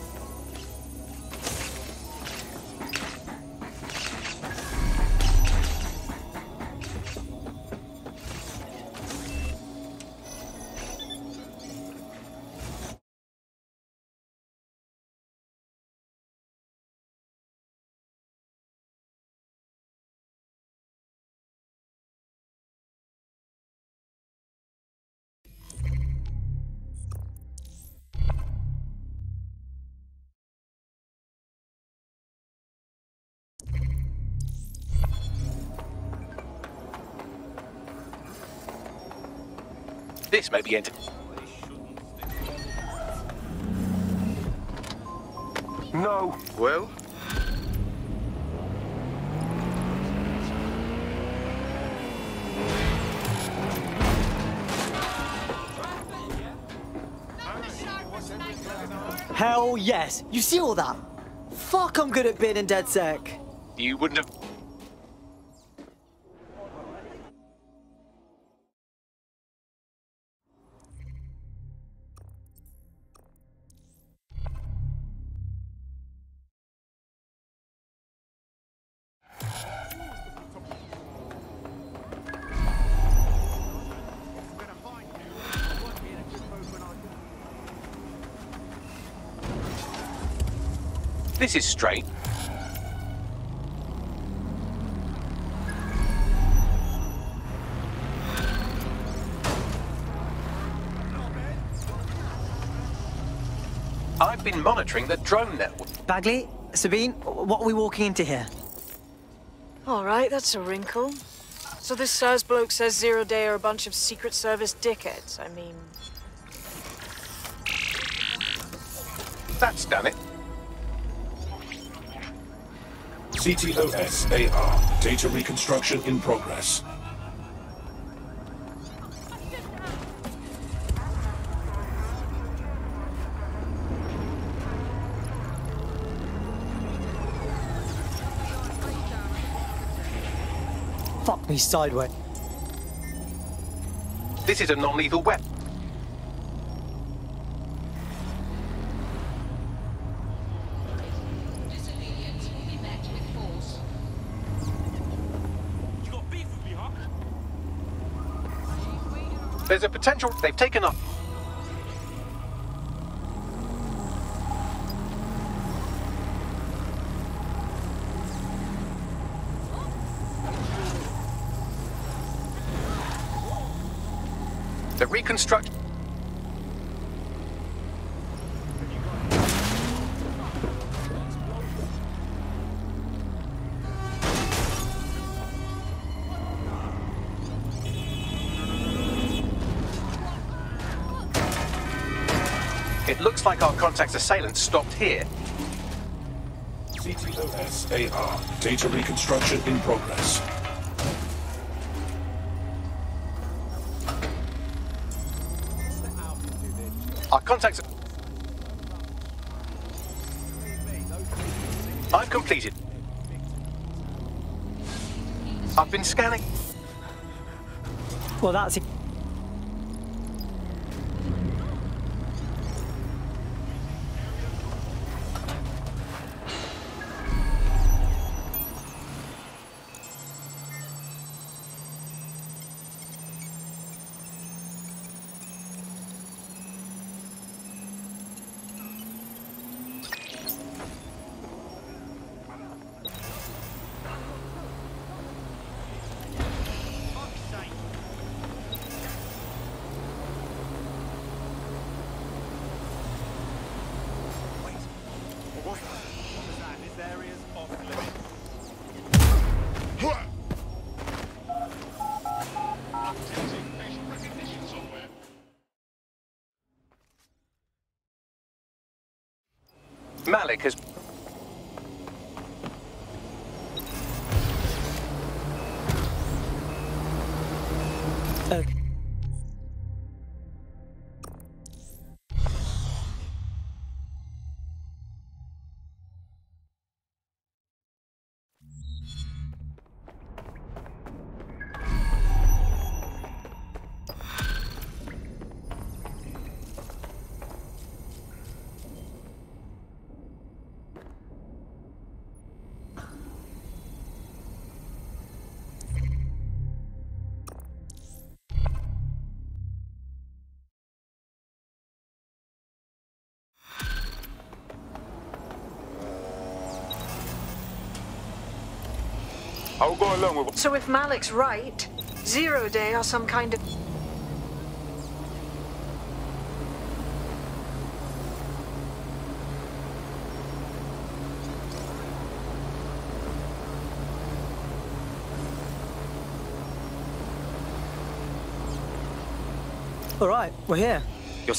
This may be enter-
No. Well?
Hell yes. You see all that? Fuck, I'm good at being in DedSec.
You wouldn't have... This is straight. I've been monitoring the drone network.
Bagley, Sabine, what are we walking into here?
All right, that's a wrinkle. So this S A S bloke says Zero Day are a bunch of Secret Service dickheads. I mean...
That's done it.
C T O S A R. Data reconstruction in progress.
Fuck me sideways.
This is a non-lethal weapon. There's a potential they've taken up. The reconstruction. It looks like our contact's assailant stopped here.
C T O S A R. Data reconstruction in progress.
Our contacts... I've completed. I've been scanning.
Well, that's...
Malik has...
Uh.
I'll go along with...
So if Malik's right, Zero Day are some kind of...
All right, we're here.
You're...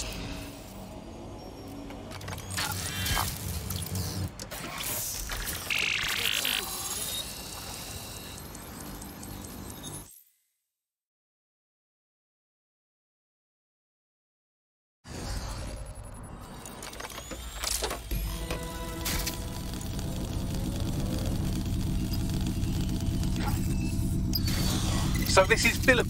So this is Philip.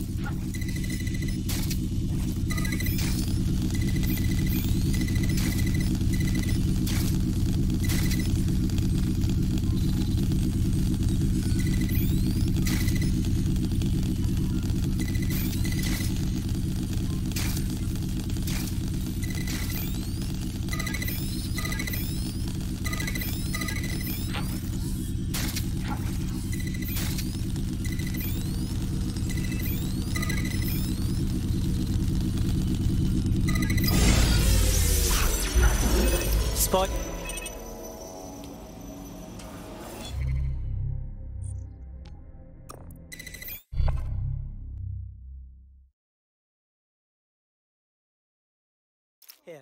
Spot. Here.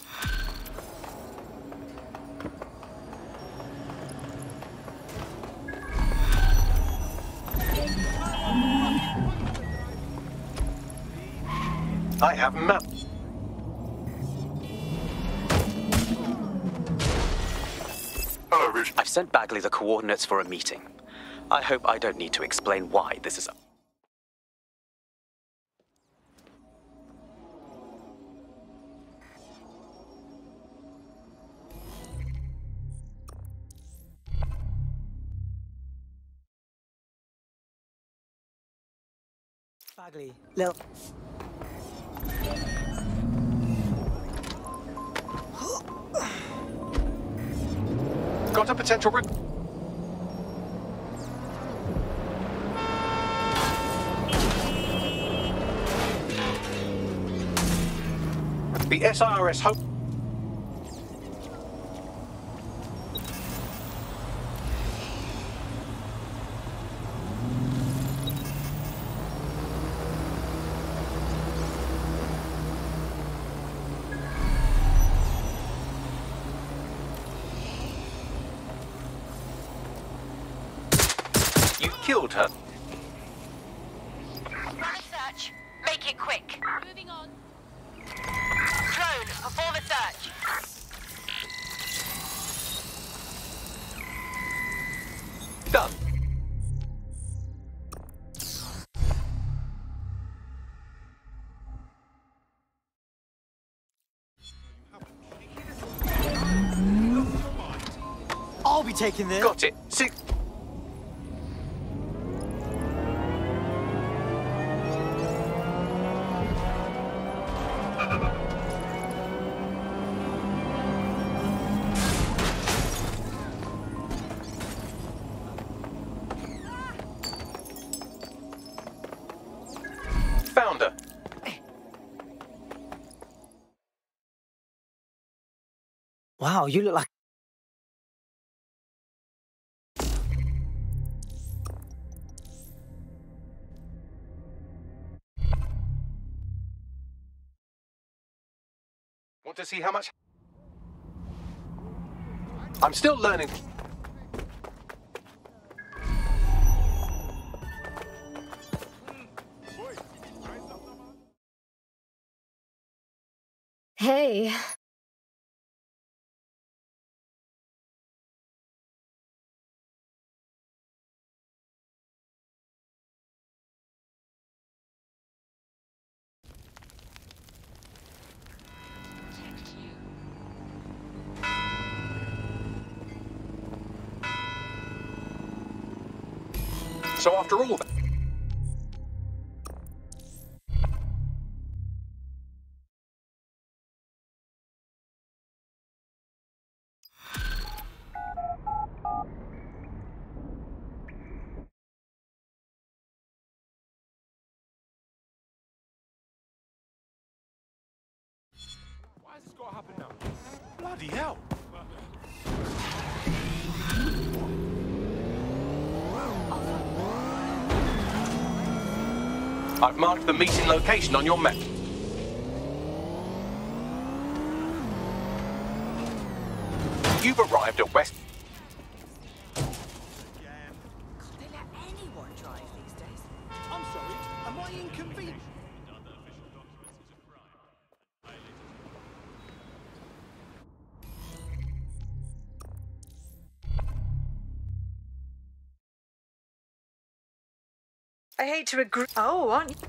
I have map.
Hello, Rich.
I've sent Bagley the coordinates for a meeting. I hope I don't need to explain why this is...
Bagley, Lil.
Got a potential route. The S I R S hope. You killed her.
Run a search. Make it quick.
Moving on.
Drone, perform a search.
Done.
I'll be taking this.
Got it. Six. Found her.
Wow, you look like...
Want to see how much... I'm still learning.
Hey.
So after all that...
Why has this got to happen now? Bloody hell!
I've marked the meeting location on your map. You've arrived at West...
They let anyone drive these days. I'm sorry, am I inconvenient?
I hate to agree. Oh, aren't you?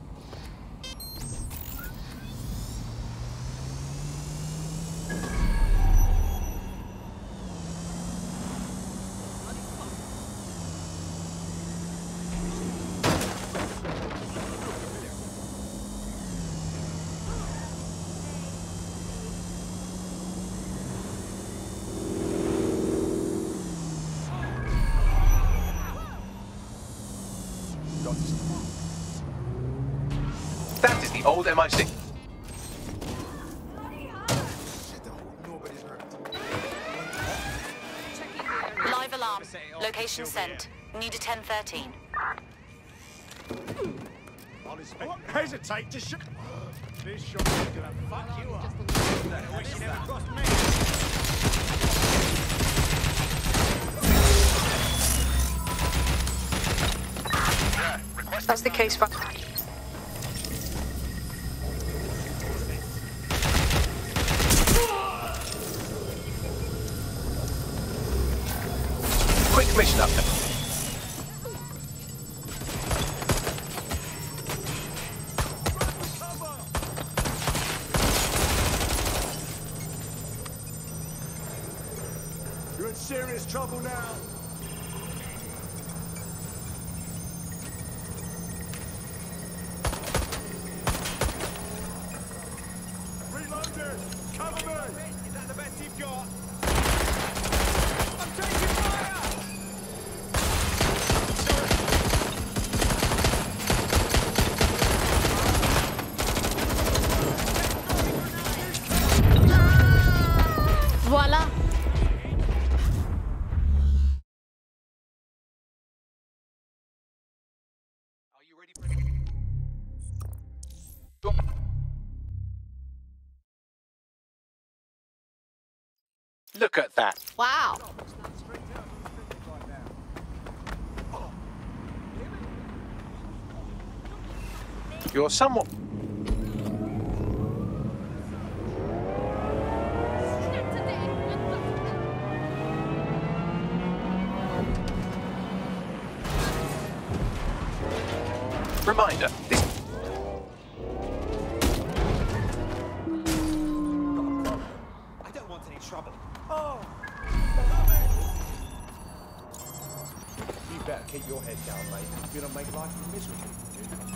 That is the old M I six.
Live alarm. Location sent. Need a ten thirteen.
Hesitate to shoot. This shot is gonna fuck you up. I wish you never crossed me.
That's the case for...
Quick mission up there.
You're in serious trouble now. Reloaded! Cover me! Is that the best you've got? I'm taking fire!
Voila.
Look at that.
Wow.
You're somewhat... Reminder, this...
I don't want any trouble.
Oh! You better keep your head down, mate. You're gonna make life miserable, dude.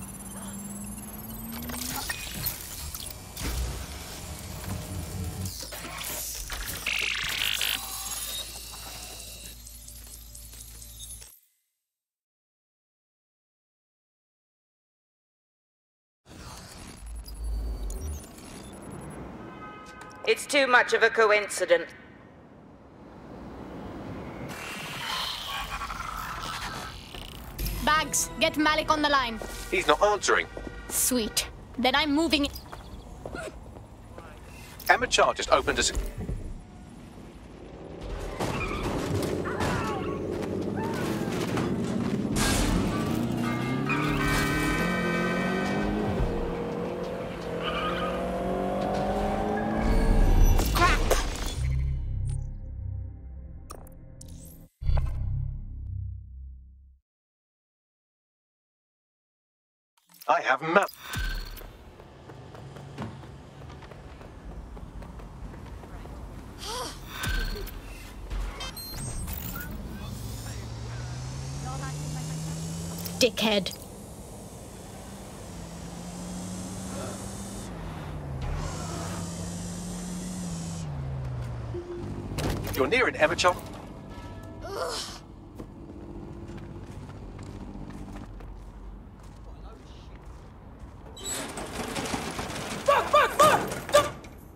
It's too much of a coincidence.
Bags, get Malik on the line.
He's not answering.
Sweet. Then I'm moving.
Emma Char just opened a... I have map.
Dickhead.
You're near it, Emma Chom.
Fuck, fuck, fuck! Don't-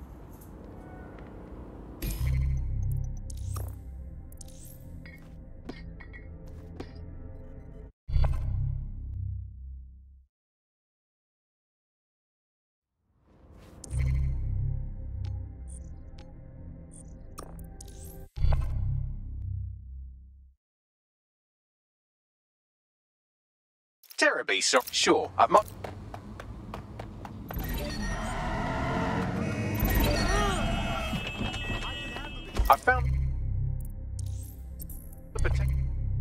Terribly so. Sure, I might. I found the potential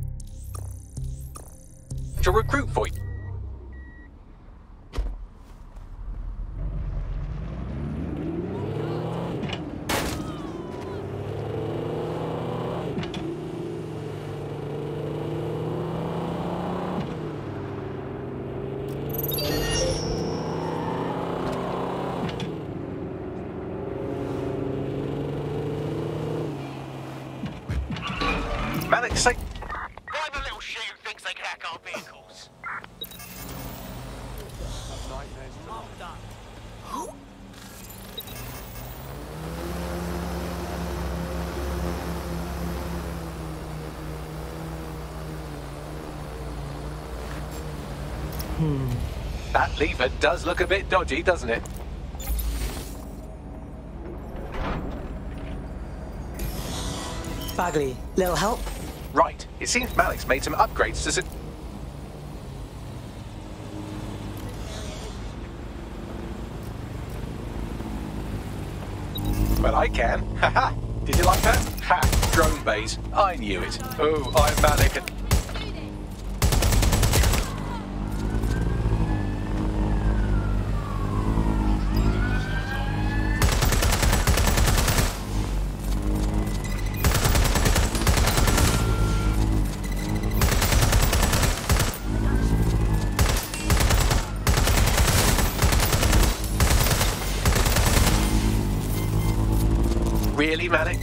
to recruit for you. Malik, say.
Find the little shit who thinks they can hack our vehicles.
Hmm. That lever does look a bit dodgy, doesn't it?
Bagley, little help?
Right. It seems Malik's made some upgrades to... Well, I can. Haha. Did you like that? Ha! Drone bays. I knew it. Oh, I'm Malik. And... Really, Malik?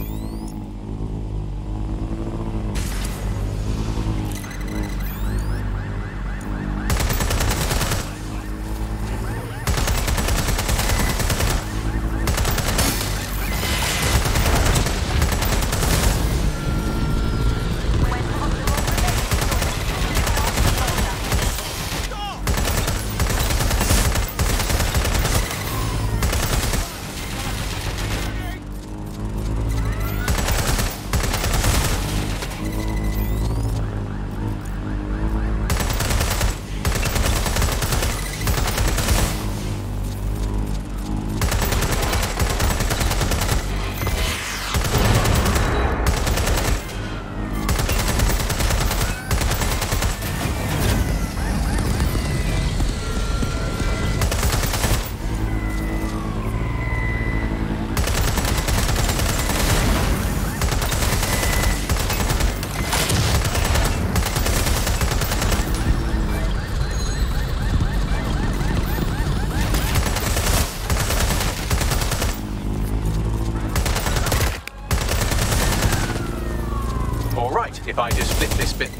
If I just flip this bit.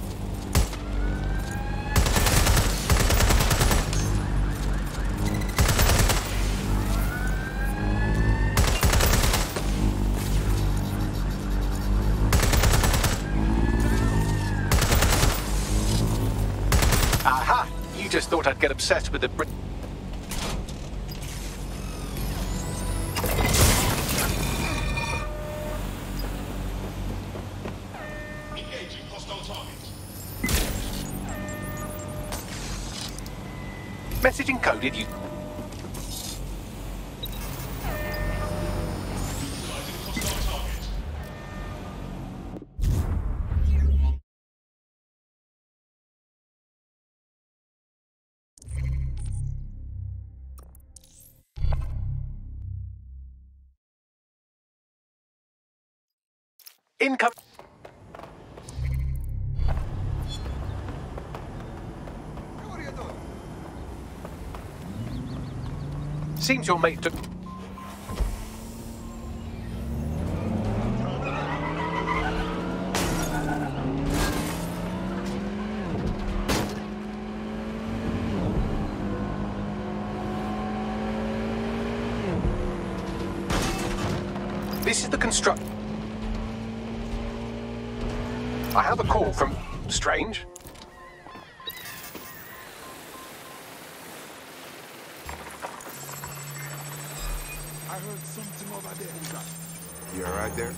Aha! You just thought I'd get obsessed with the Brit. Message encoded, you... Income. Seems your mate took... This is the construct... I have a call from... Strange?
I heard something over there. You alright there?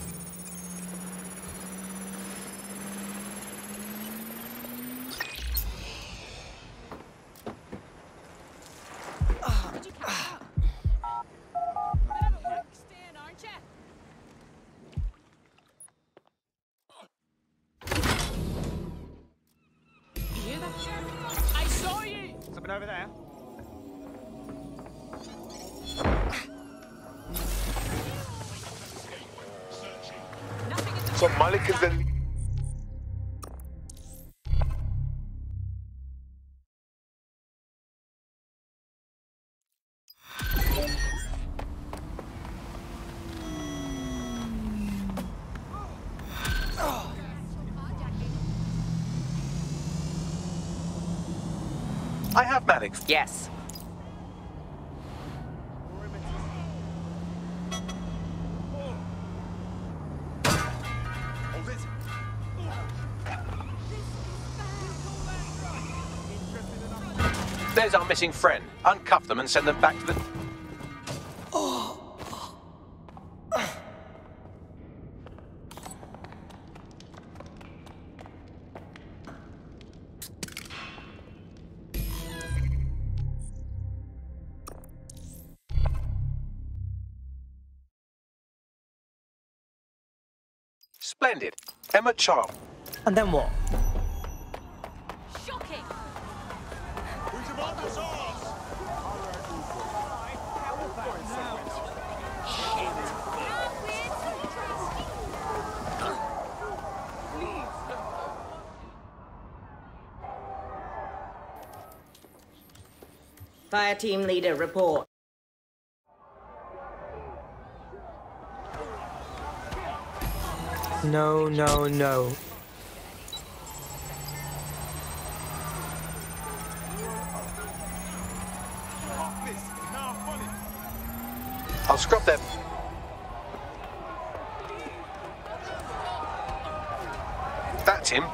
I saw you! Something over there.
So Malik is the...
I have Malik.
Yes.
There's our missing friend. Uncuff them and send them back to the... Splendid. Emma Child.
And then what?
Shocking!
Fire team leader, report.
No, no, no.
I'll scrub them. That's him.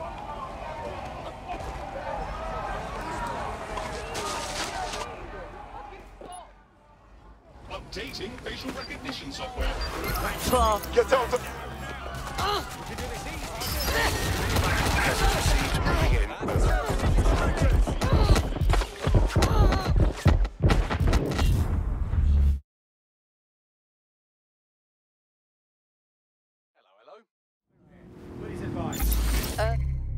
Updating facial recognition software.
Get out of...
Uh,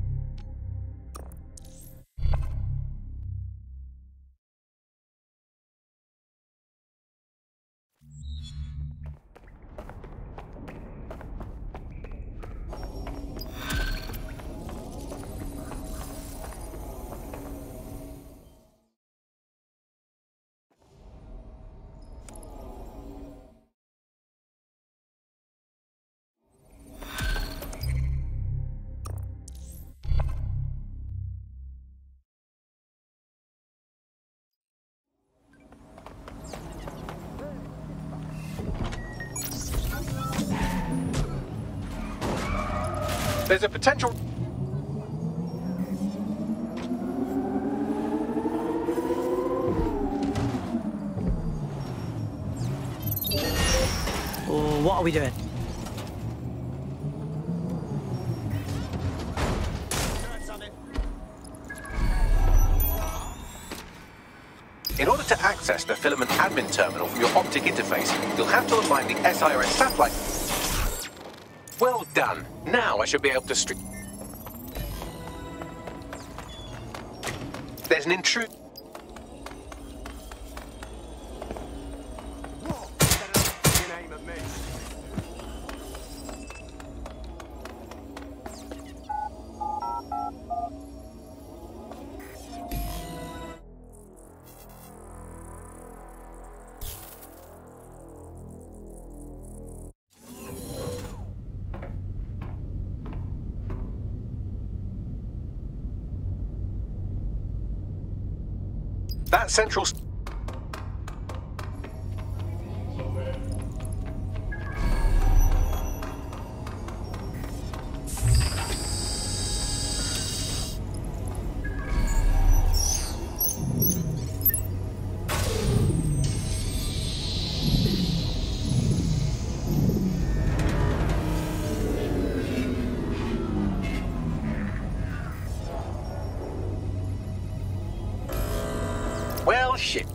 There's a potential...
Oh, what are we doing?
In order to access the filament admin terminal from your optic interface, you'll have to align the S I R S satellite. Well done. Now I should be able to stream. There's an intrude. That central... Well, shit.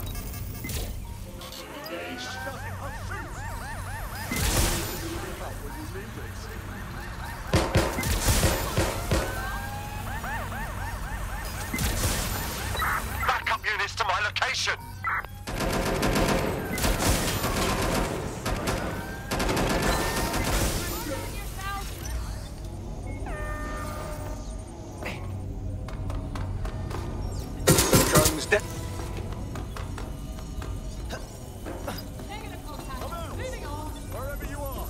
Backup units to my location.
Drones dead.
Wherever you are.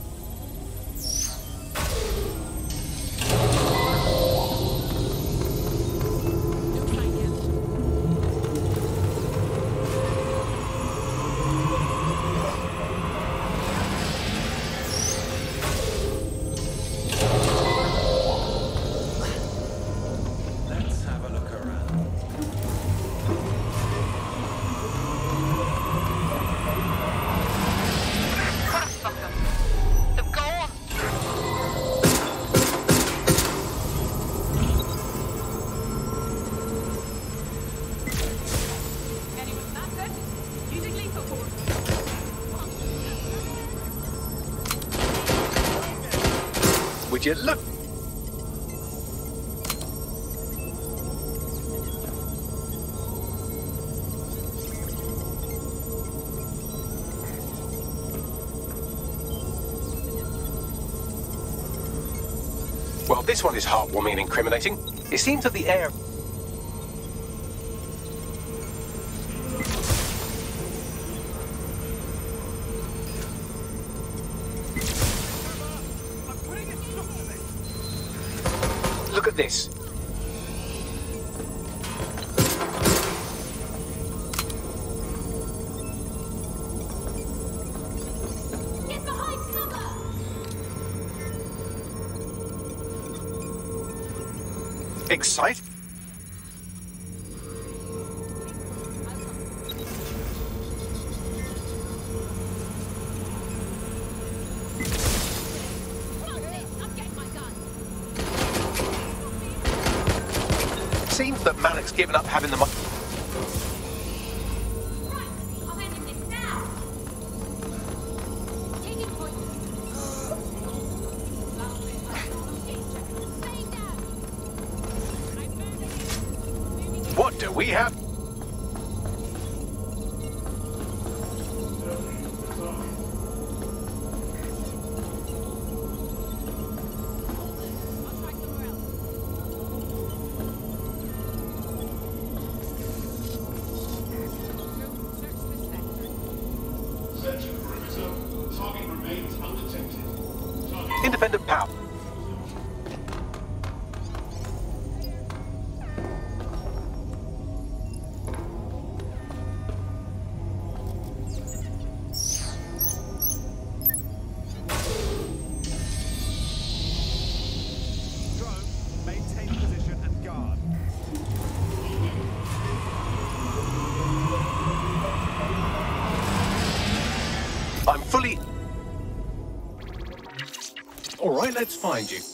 Let's have a look around.
They've gone.
Anyone that's it? Using lethal force.
Would you look? Well, this one is heartwarming and incriminating. It seems that the air... Look at this.
Get behind cover!
Excite? Seems that Malik's given up having the money.
I'm ending this now! Taking point.
What do we have? Independent power.
Drone, maintain position and guard.
I'm fully... All right, let's find you.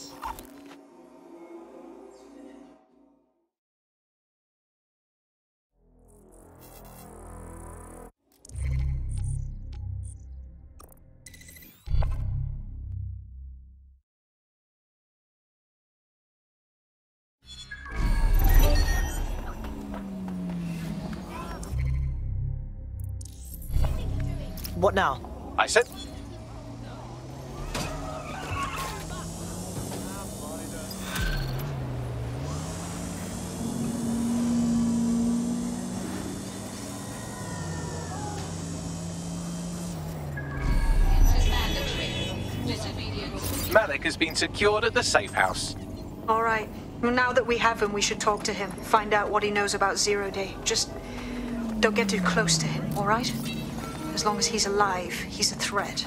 What now?
I said... Malik has been secured at the safe house.
All right. Now that we have him, we should talk to him. Find out what he knows about Zero Day. Just Don't get too close to him, all right? As long as he's alive, he's a threat.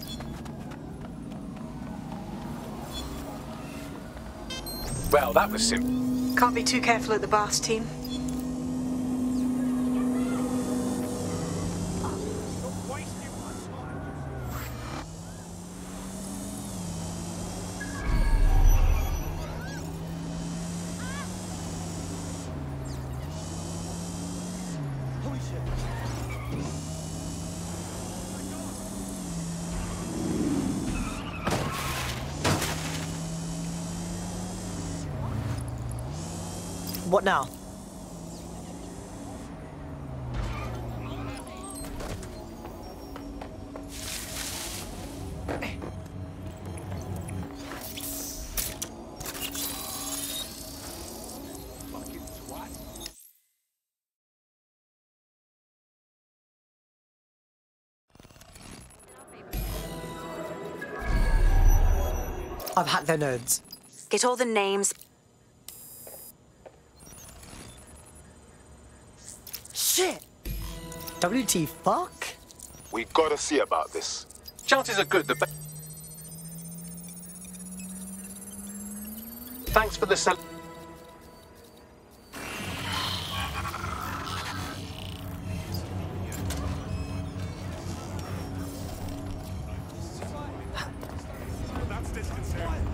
Well, that was simple.
Can't be too careful at the baths, team.
What now? I've hacked their nodes.
Get all the names.
Shit! W T fuck?
We gotta see about this.
Chances are good that... Thanks for the cel...
That's disconcerting.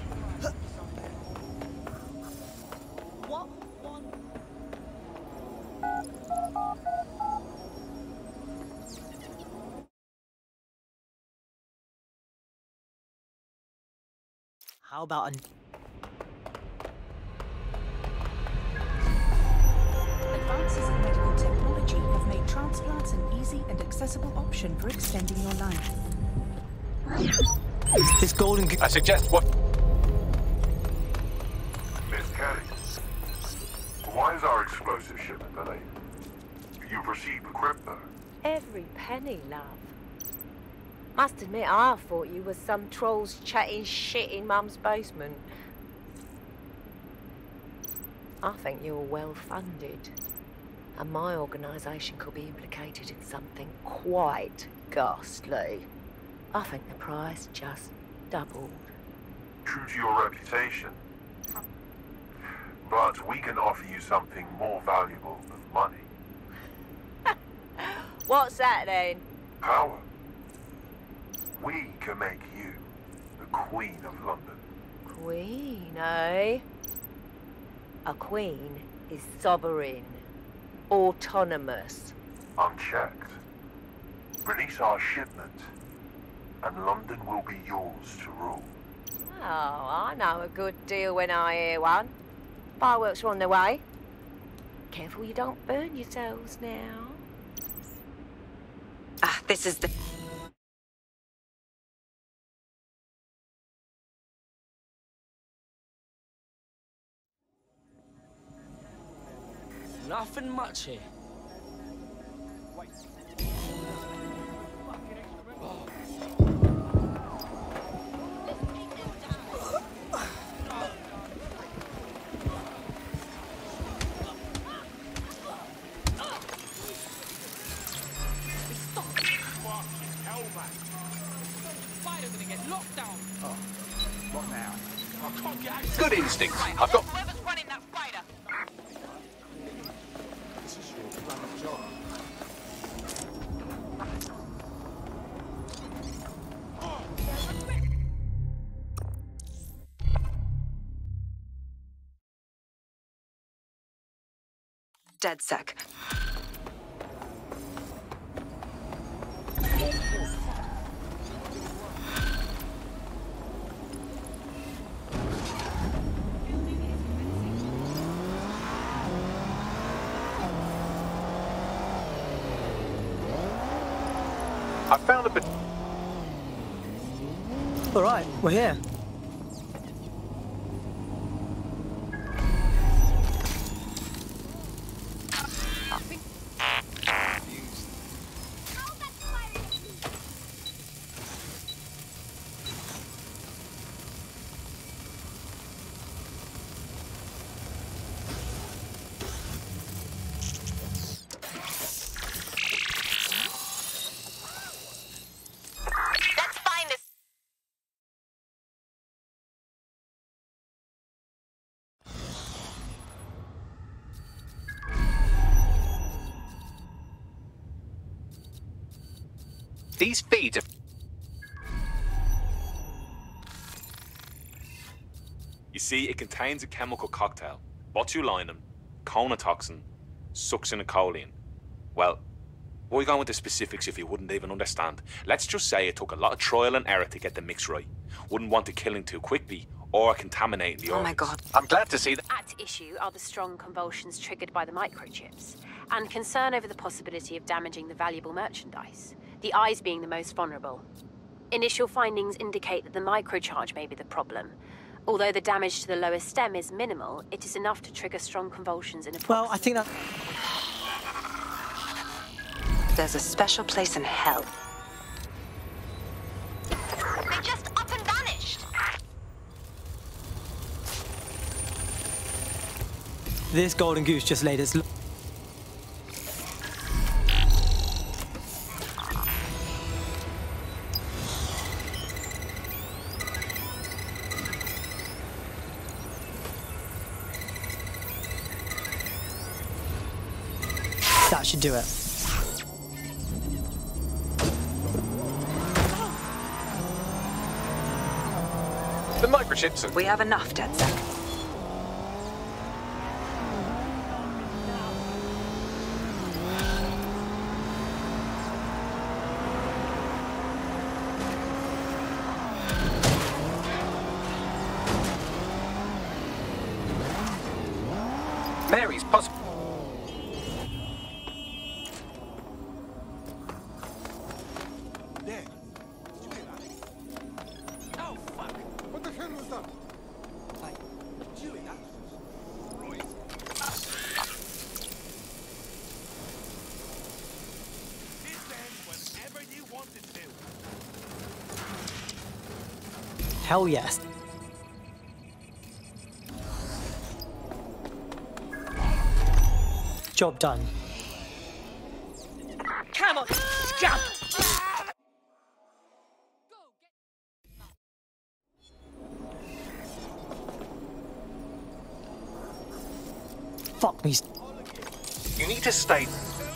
What? How about an...
Advances in medical technology have made transplants an easy and accessible option for extending your life.
This golden...
I suggest what...
Miss Kelly, why is our explosive shipment delayed? You've received the crypto.
Every penny, love. Must admit, I thought you was some trolls chatting shit in Mum's basement. I think you're well funded. And my organisation could be implicated in something quite ghastly. I think the price just doubled.
True to your reputation. But we can offer you something more valuable than money.
What's that then?
Power. We can make you the Queen of London.
Queen, eh? A queen is sovereign, autonomous.
Unchecked. Release our shipment, and London will be yours to rule.
Oh, I know a good deal when I hear one. Fireworks are on their way. Careful you don't burn yourselves now.
Ah, this is the...
Nothing much here.
Wait.
Spider's gonna get locked down.
Oh, what now?
I can't get out.
Good instinct. I've got...
Whoever's running that spider.
This is your bloody job.
DedSec.
I found a bit...
All right, we're here.
These feeds are...
You see, it contains a chemical cocktail. Botulinum, conotoxin, succinylcholine. Well, why go into specifics if you wouldn't even understand? Let's just say it took a lot of trial and error to get the mix right. Wouldn't want it killing too quickly or contaminating the
Oh
organs.
my god.
I'm glad to see that.
At issue are the strong convulsions triggered by the microchips, and concern over the possibility of damaging the valuable merchandise, the eyes being the most vulnerable. Initial findings indicate that the microcharge may be the problem. Although the damage to the lower stem is minimal, it is enough to trigger strong convulsions in a...
Well, I think that...
There's a special place in hell.
They just up and vanished.
This golden goose just laid its... That should do it.
The microchips are...
We have enough, DedSec.
Mary's possible.
There. Did you hear that? Oh, fuck. What the hell was that? Hey, did you hear that? Right. This ends whenever you want it to.
Hell yes. Job done.
Come on, jump!
Fuck me.
You need to stay...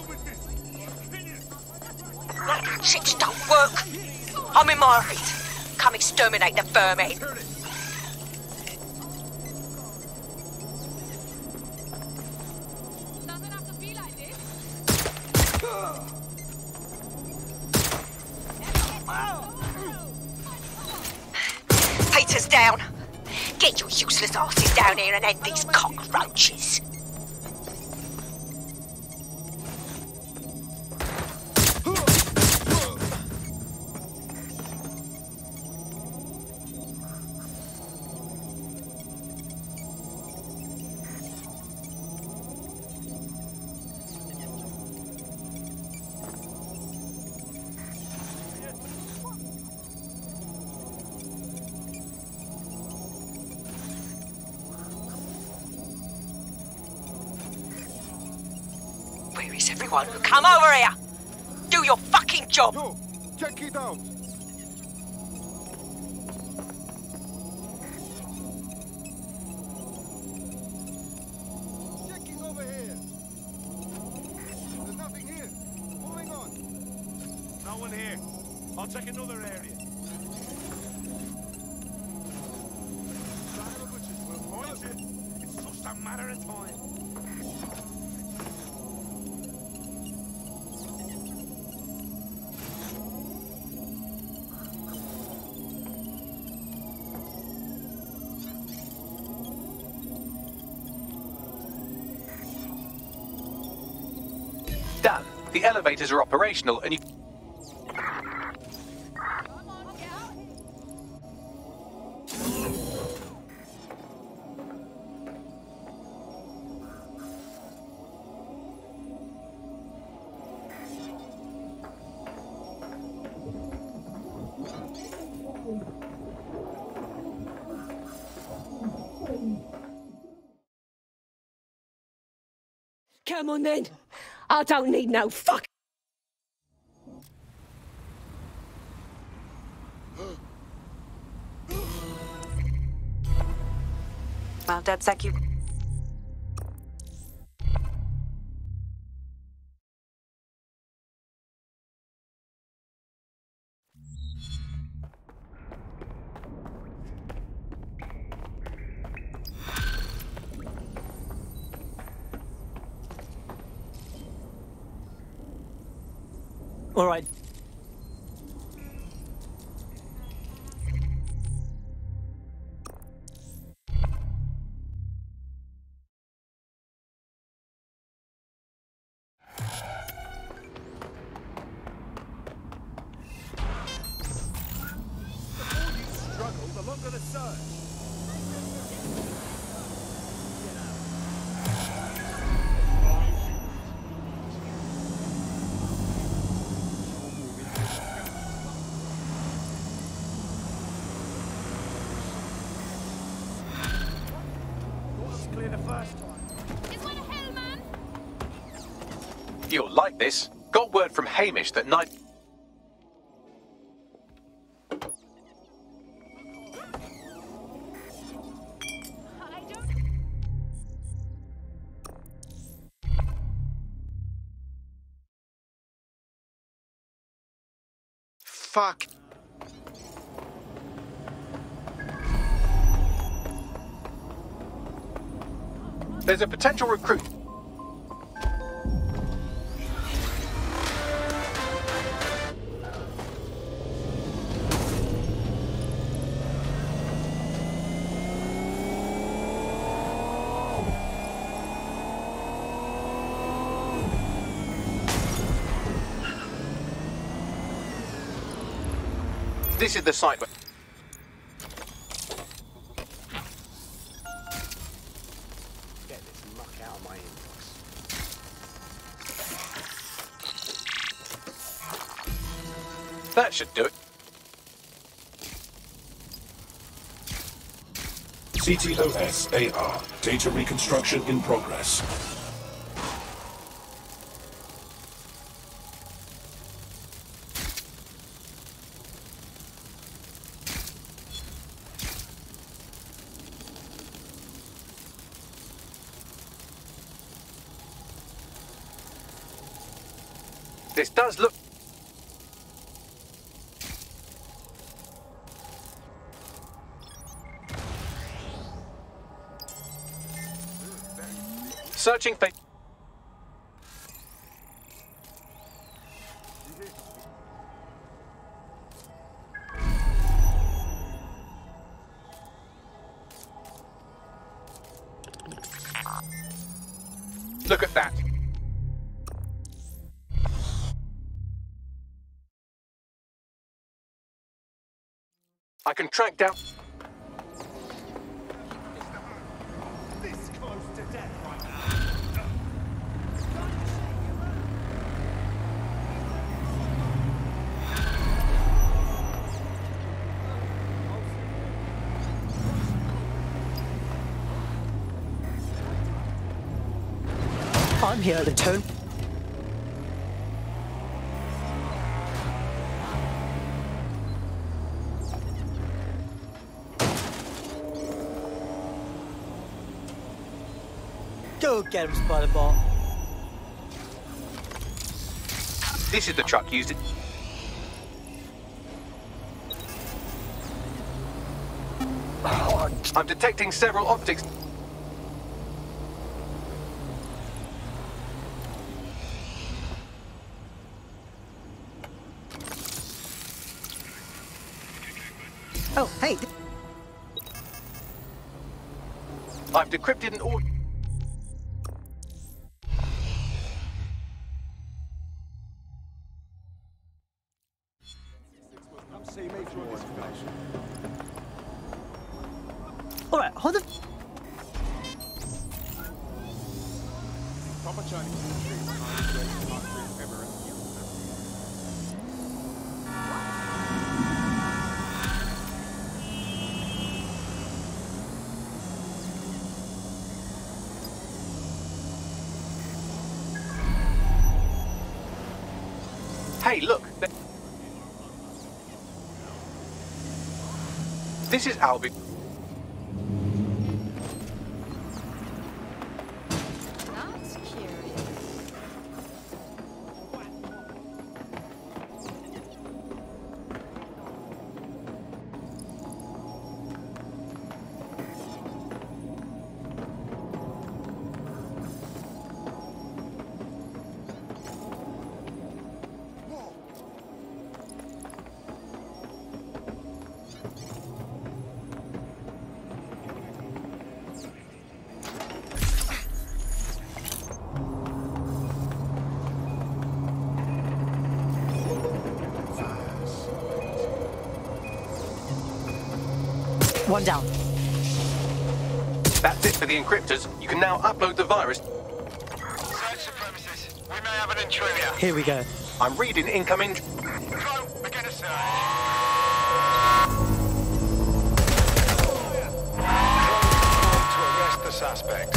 That chips don't work. I'm in my right. Come exterminate the vermin. Peter's down. Get your useless asses down here and end these cockroaches. Where is everyone? Come over here! Do your fucking job!
No! Check it out! Checking over here! There's nothing here! Moving on! No one here. I'll check another area. Son of a bitches, we'll find you. It's just a matter of time.
Done. The elevators are operational and you...
Come on then. I don't need no fuck.
Well, DedSec, you...
All right.
The longer the search. Clear the first time.
You'll like this. Got word from Hamish that night. Fuck. There's a potential recruit. This is the site where...
Get this muck out of my inbox.
That should do it.
C T O S A R. Data reconstruction in progress.
This does look... Searching for... Look at that. I can track down...
This close to death right now.
I'm here at the tone. Go get him, Spider-Bot.
This is the truck used it. I'm detecting several optics.
Oh, hey.
I've decrypted an audio.
All right, hold the.
Proper Chinese street behind the greatest country ever in the universe.
Hey, look. This is Albie.
That's curious.
One down.
That's it for the encryptors. You can now upload the virus.
Search the premises. We may have an intruder.
Here we go.
I'm reading incoming.
Drone, begin a search. To arrest the suspect.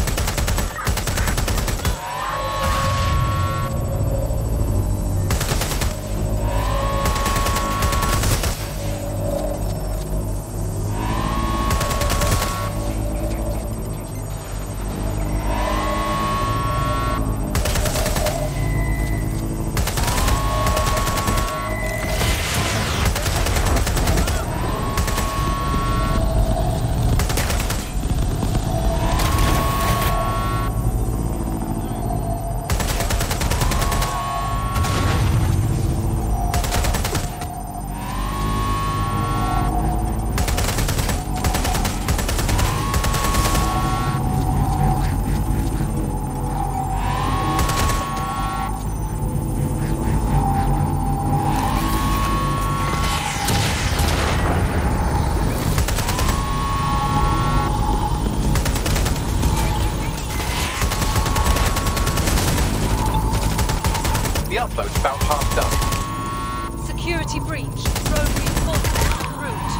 The upload's about half done.
Security breach. Drone reinforcement en route.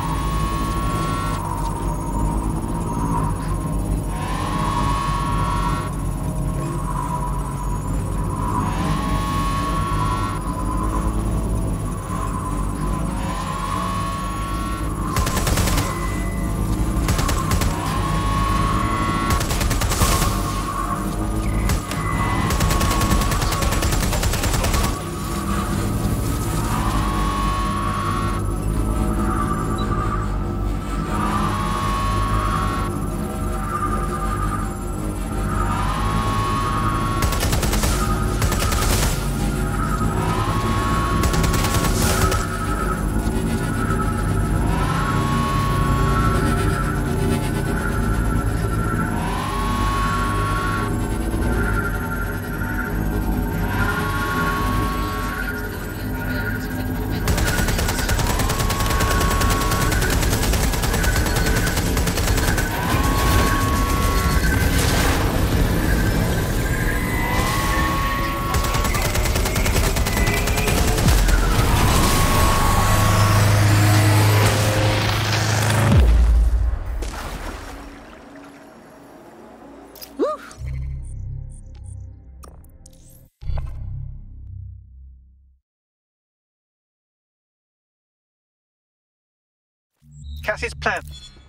Cassie's plan.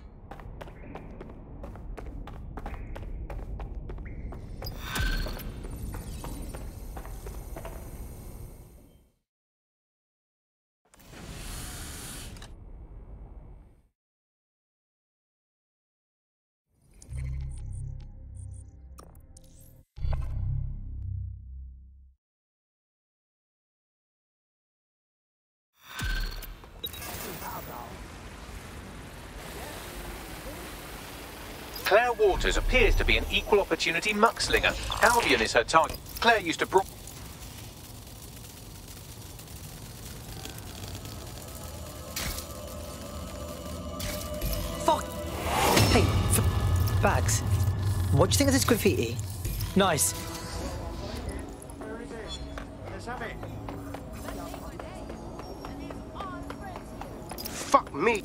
Claire Waters appears to be an equal opportunity muckslinger. Albion is her target. Claire used to bro-
Fuck! Hey, f- Bags. What do you think of this graffiti? Nice.
Fuck me.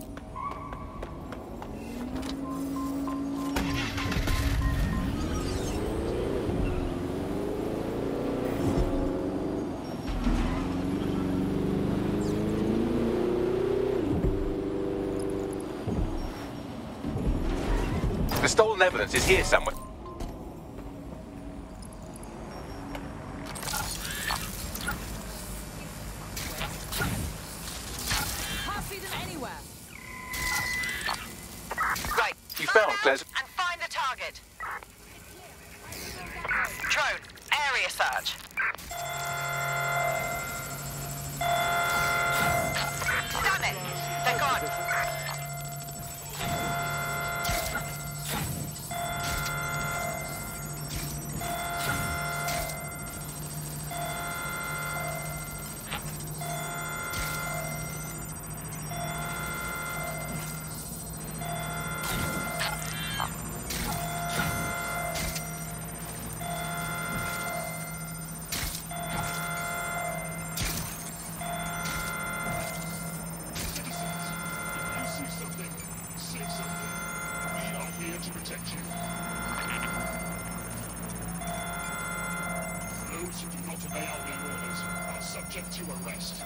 The stolen evidence is here somewhere.
Can't see them anywhere.
Right, you found Claire's.
And find the target. Drone, area search. Done it. They're gone.
Those who do not obey Albion orders are subject to arrest.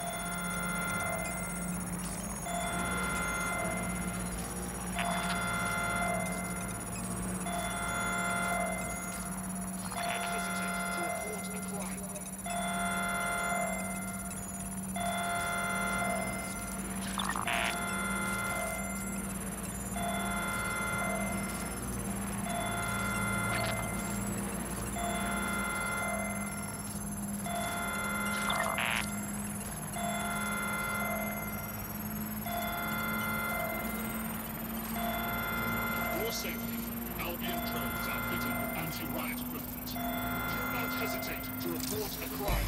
Safety, Albion drones are fitted with anti-riot equipment. Do not hesitate to report a crime.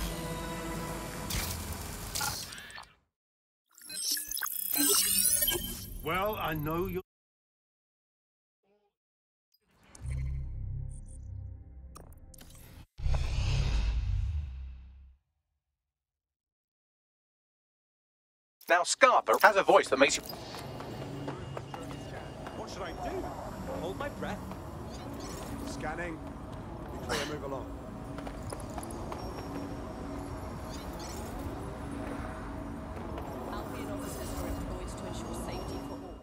Well, I know you're...
Now Scarpa has a voice that makes you...
What should I do? Hold my breath. Scanning. Be clear, move along.
Albion officers are employed to ensure safety for all.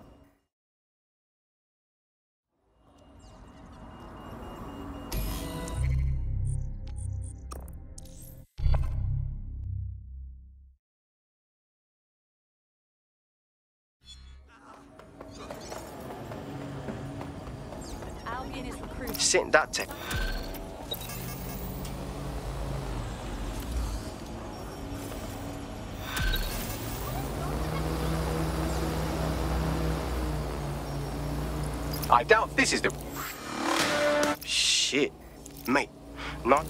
Albion is recruiting.
Sitting that tech.
I doubt this is the...
Shit. Mate, not...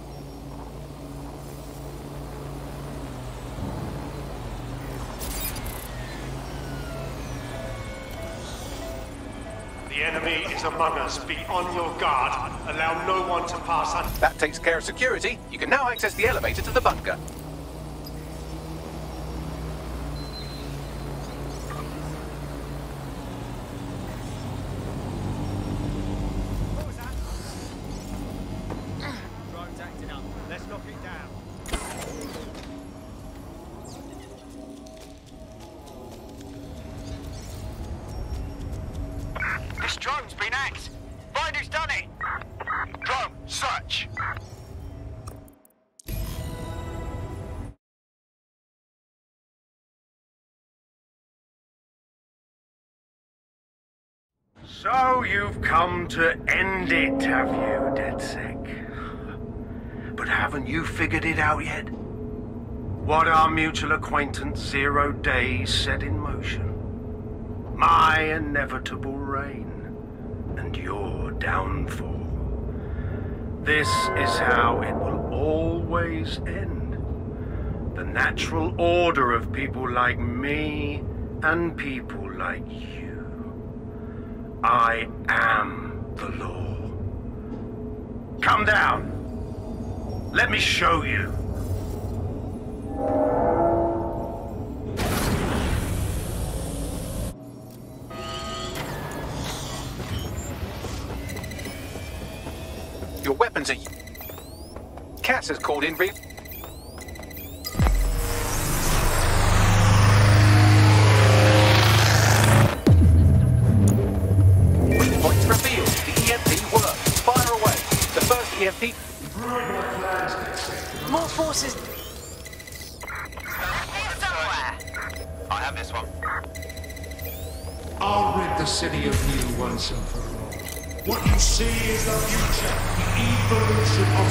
The enemy is among us. Be on your guard. Allow no one to pass on.
That takes care of security. You can now access the elevator to the bunker.
Drone's acting up. Let's knock it down.
This drone's been hacked. Find who's done it. Drone, search.
So you've come to end it, have you, DedSec? But haven't you figured it out yet? What our mutual acquaintance Zero Days set in motion? My inevitable reign and your downfall. This is how it will always end. The natural order of people like me and people like you. I am the law. Come down. Let me show you.
Your weapons are... Cass has called in re... Points revealed. The E M P works. Fire away. The first E M P...
More forces.
I have this one.
I'll rid the city of you once and for all. What you see is the future, the evolution of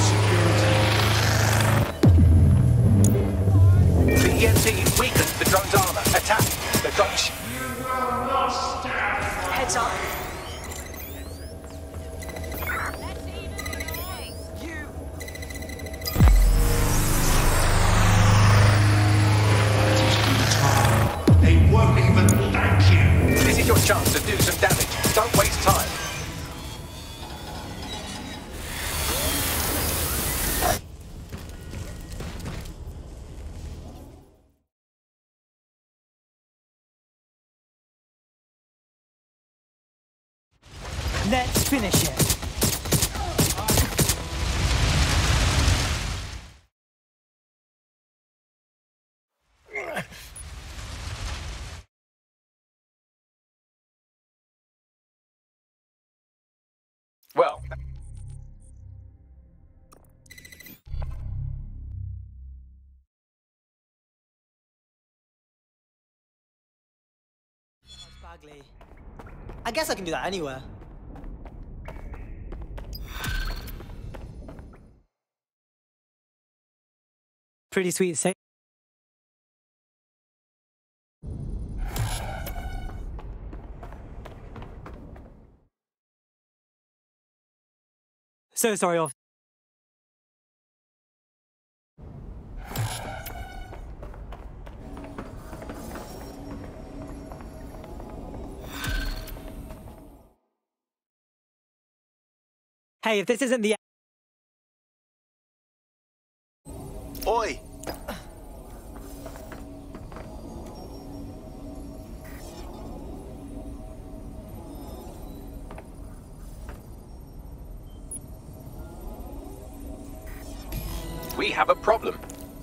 security.
The E M P weakens the drone's armor. Attack. The drone...
You will not stand.
Heads up.
They won't even thank you.
This is your chance to do some damage. Don't waste time.
Let's finish it.
Well...
Bagley. I guess I can do that anywhere. Pretty sweet say. So sorry, off. Hey, if this isn't the...
Oi!
We have a problem.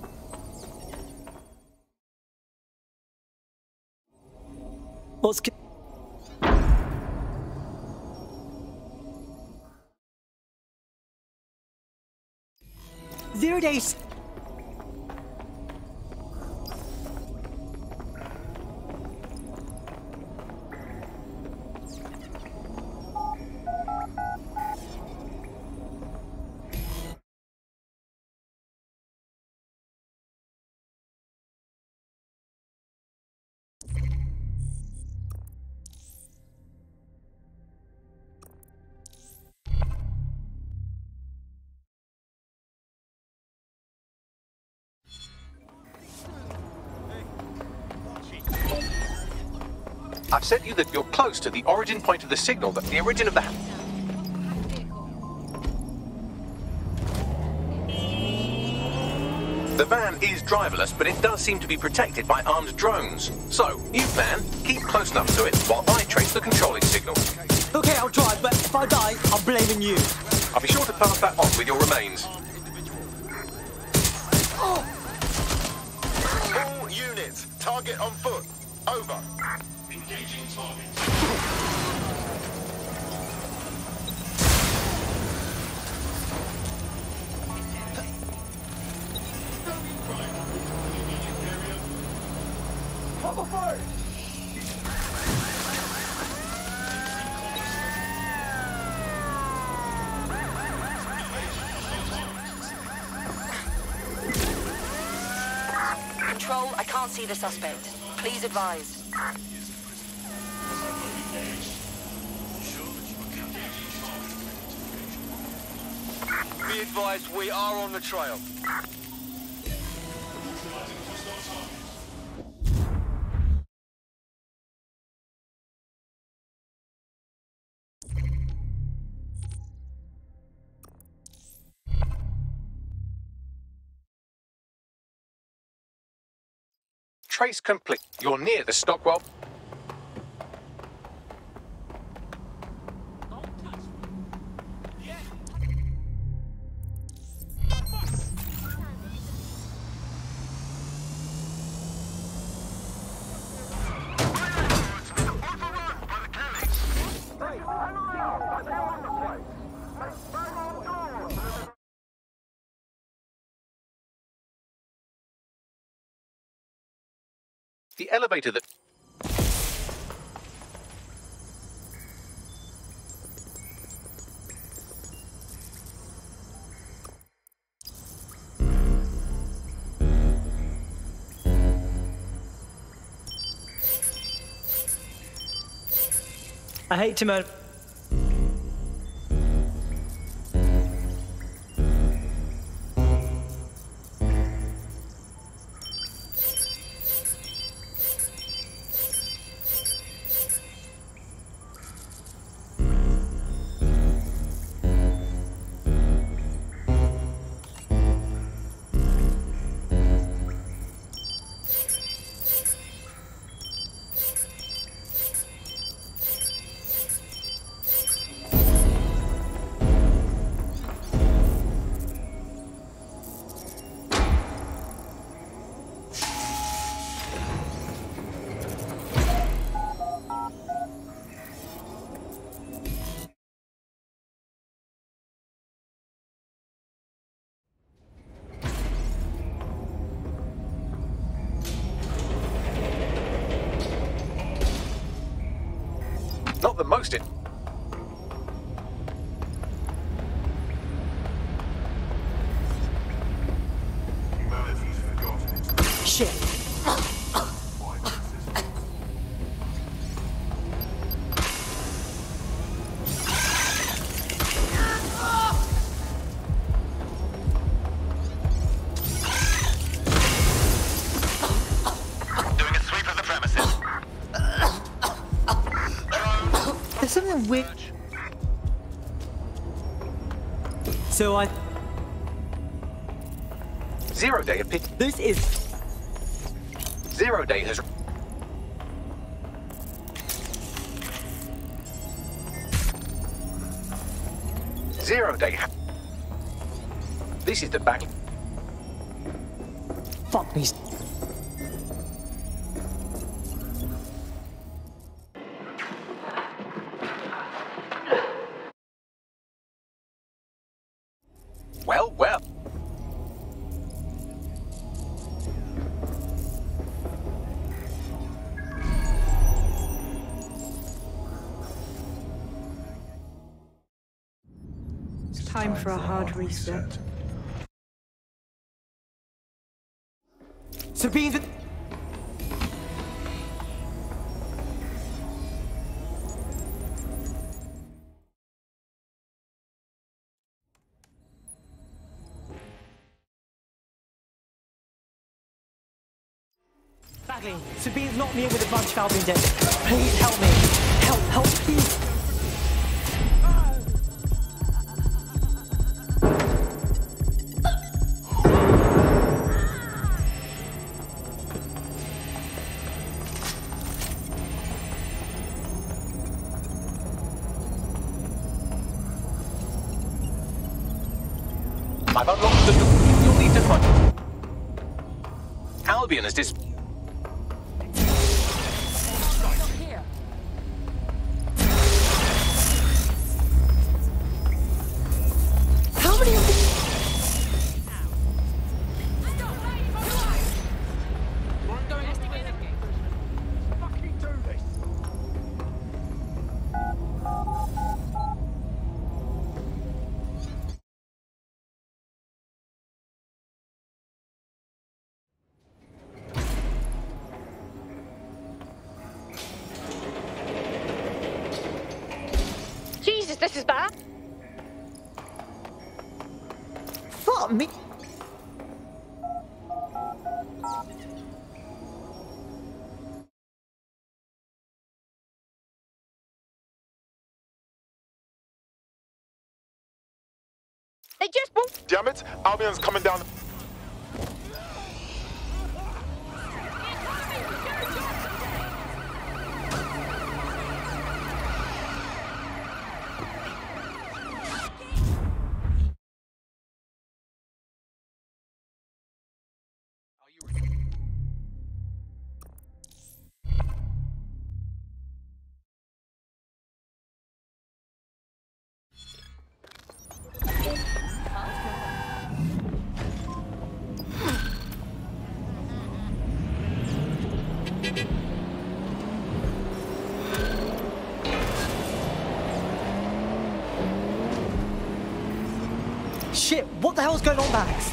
What's... Zero days.
I've sent you that you're close to the origin point of the signal, that the origin of the... The van is driverless, but it does seem to be protected by armed drones. So, you, man, keep close enough to it while I trace the controlling signal.
Okay, I'll try, but if I die, I'm blaming you.
I'll be sure to pass that on with your remains.
All units, target on foot. Over.
Engaging target.
Cover fire!
Control, I can't see the suspect. Please advise.
Be advised, we are on the trail.
Trace complete. You're near the Stockwell. The elevator that...
I hate to murder...
posted.
Humanity's forgotten its
Shit.
Doing a sweep of the premises.
There's something weird. So I.
Zero Day appear.
This is.
Zero Day has. Zero Day. Ha this is the back.
Fuck me.
Well, well.
It's time for a hard reset.
Sabine. Bagley, Sabine's knocked me in with a bunch of Albion dead. Please help me. Help, help, please.
I've unlocked the door. You'll need to find. Albion has dis.
How many of these?
Fucking do this.
Jesus, this is bad.
Fuck me.
They just won't.
Damn it! Albion's coming down.
Shit, what the hell's going on, Max?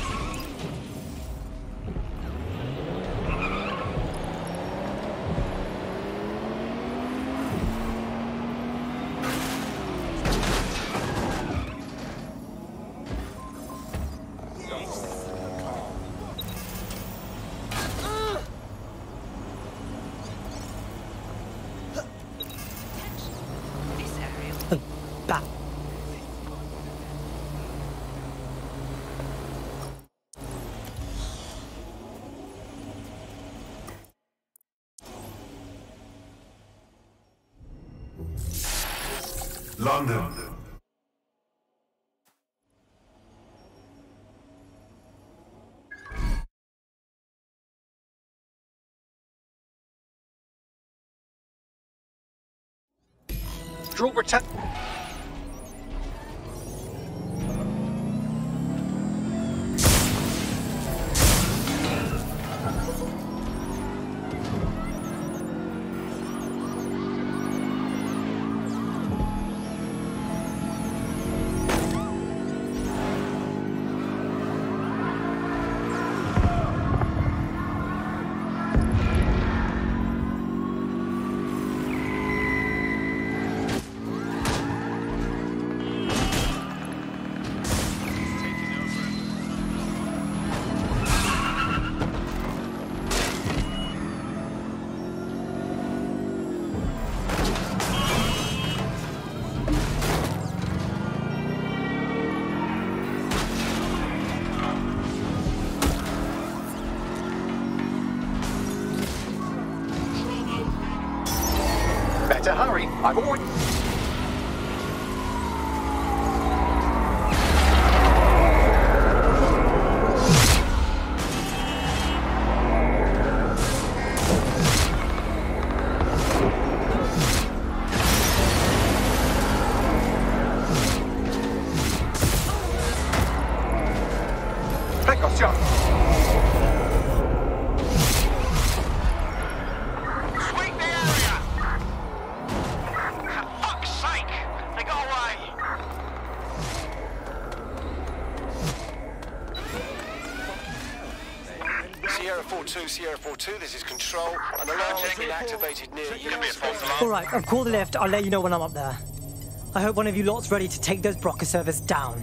Bat.
London.
Draw return. I've already...
Sierra four two, this is Control. An alarm has been activated near you.
Alright, I've called the lift. I'll let you know when I'm up there. I hope one of you lot's ready to take those Brocker servers down.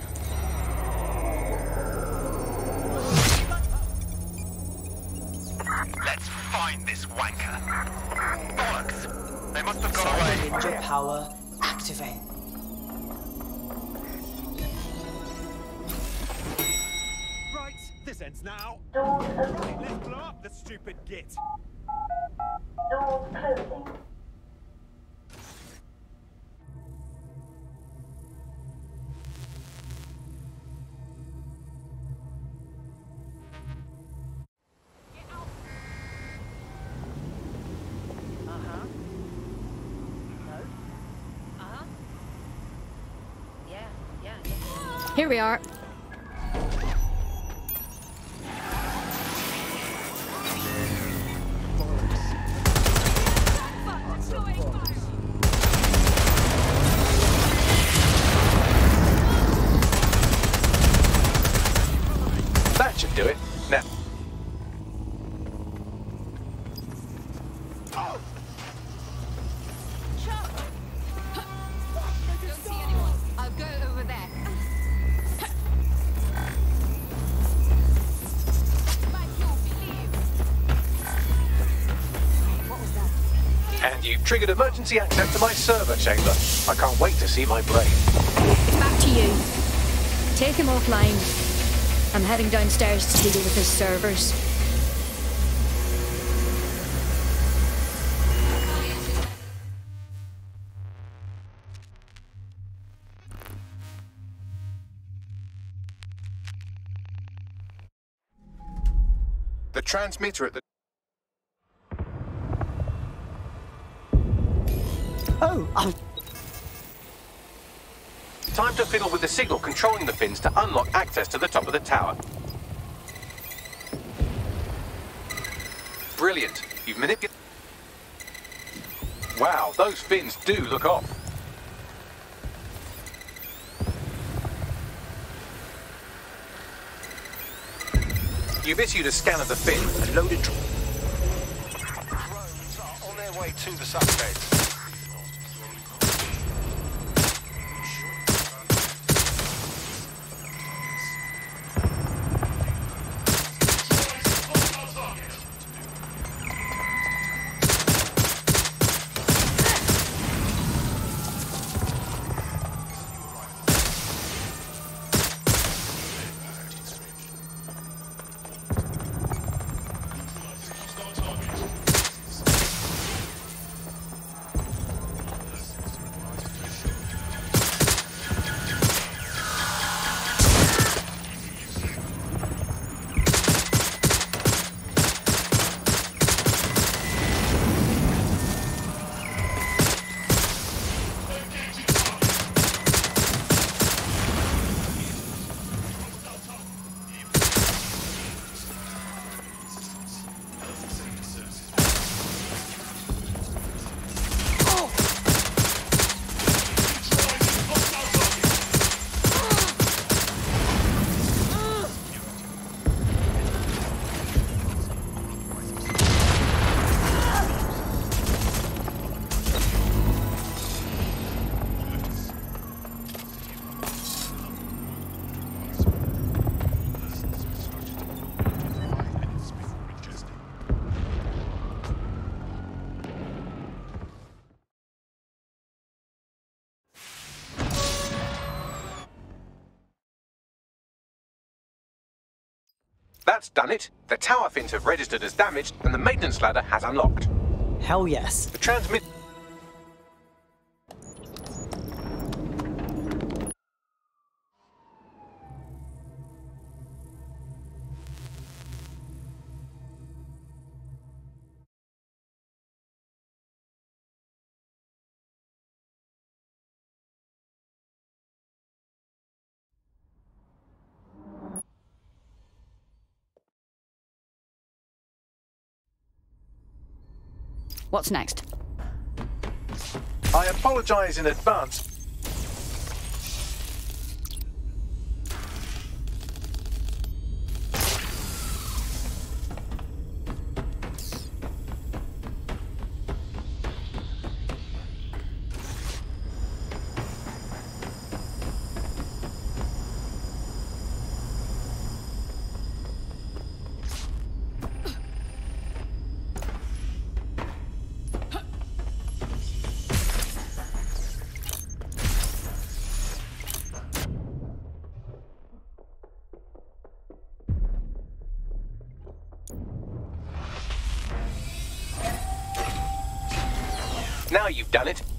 Let's find this wanker. Bollocks! They must have gone away.
Ninja power activate.
Right, this ends now. Right, let's blow up the stupid git.
Doors closing.
Here we are.
That should do it. Now.
I'll go over there.
And you've triggered emergency access to my server chamber. I can't wait to see my brain.
Back to you. Take him offline. I'm heading downstairs to deal with his servers.
The transmitter at the...
Oh, oh.
Time to fiddle with the signal controlling the fins to unlock access to the top of the tower. Brilliant. You've manipulated... Wow, those fins do look off. You've issued a scan of the fin and loaded...
Drones are on their way to the suspects.
That's done it. The tower fins have registered as damaged and the maintenance ladder has unlocked.
Hell yes.
The transmit...
What's next?
I apologize in advance. Now you've done it.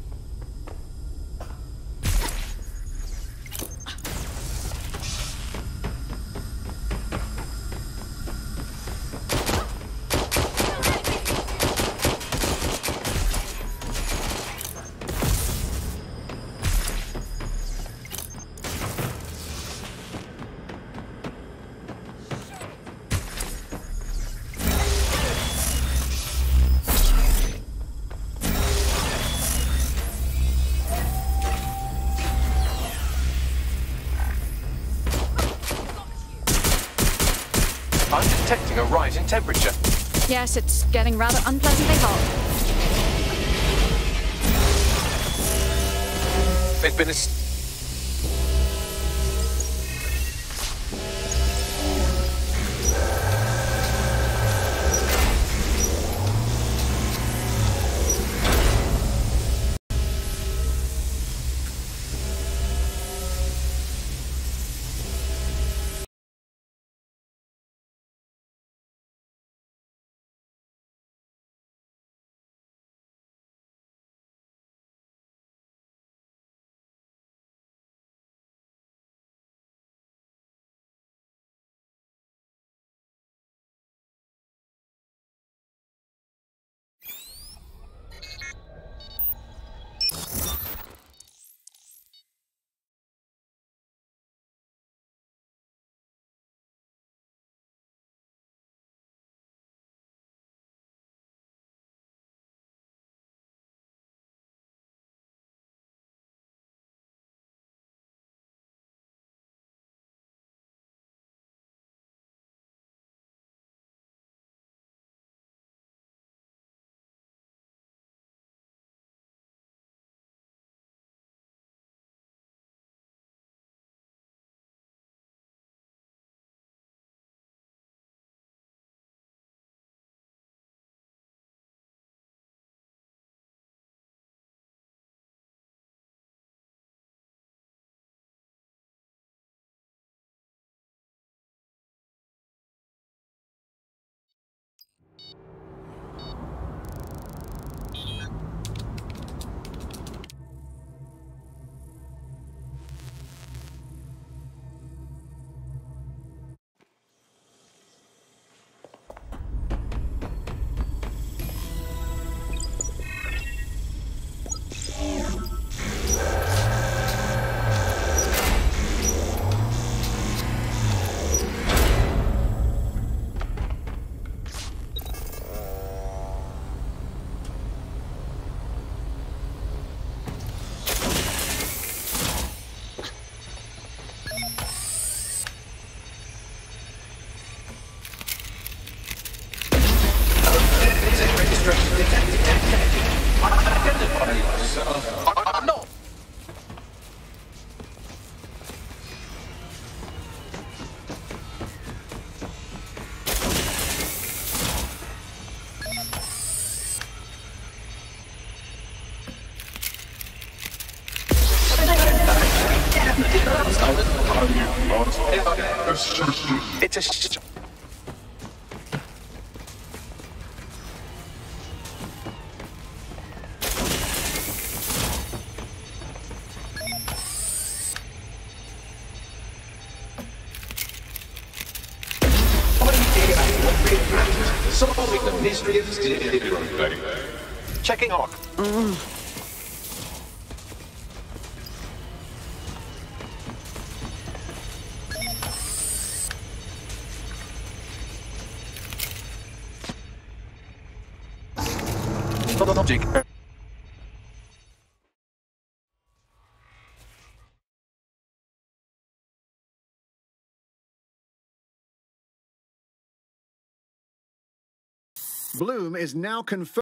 I'm detecting a rise in temperature.
Yes, it's getting rather unpleasantly hot.
There's been a... s- No! It's a sh- solving the mystery of the checking on. Mm. logic.
Bloom is now confirmed.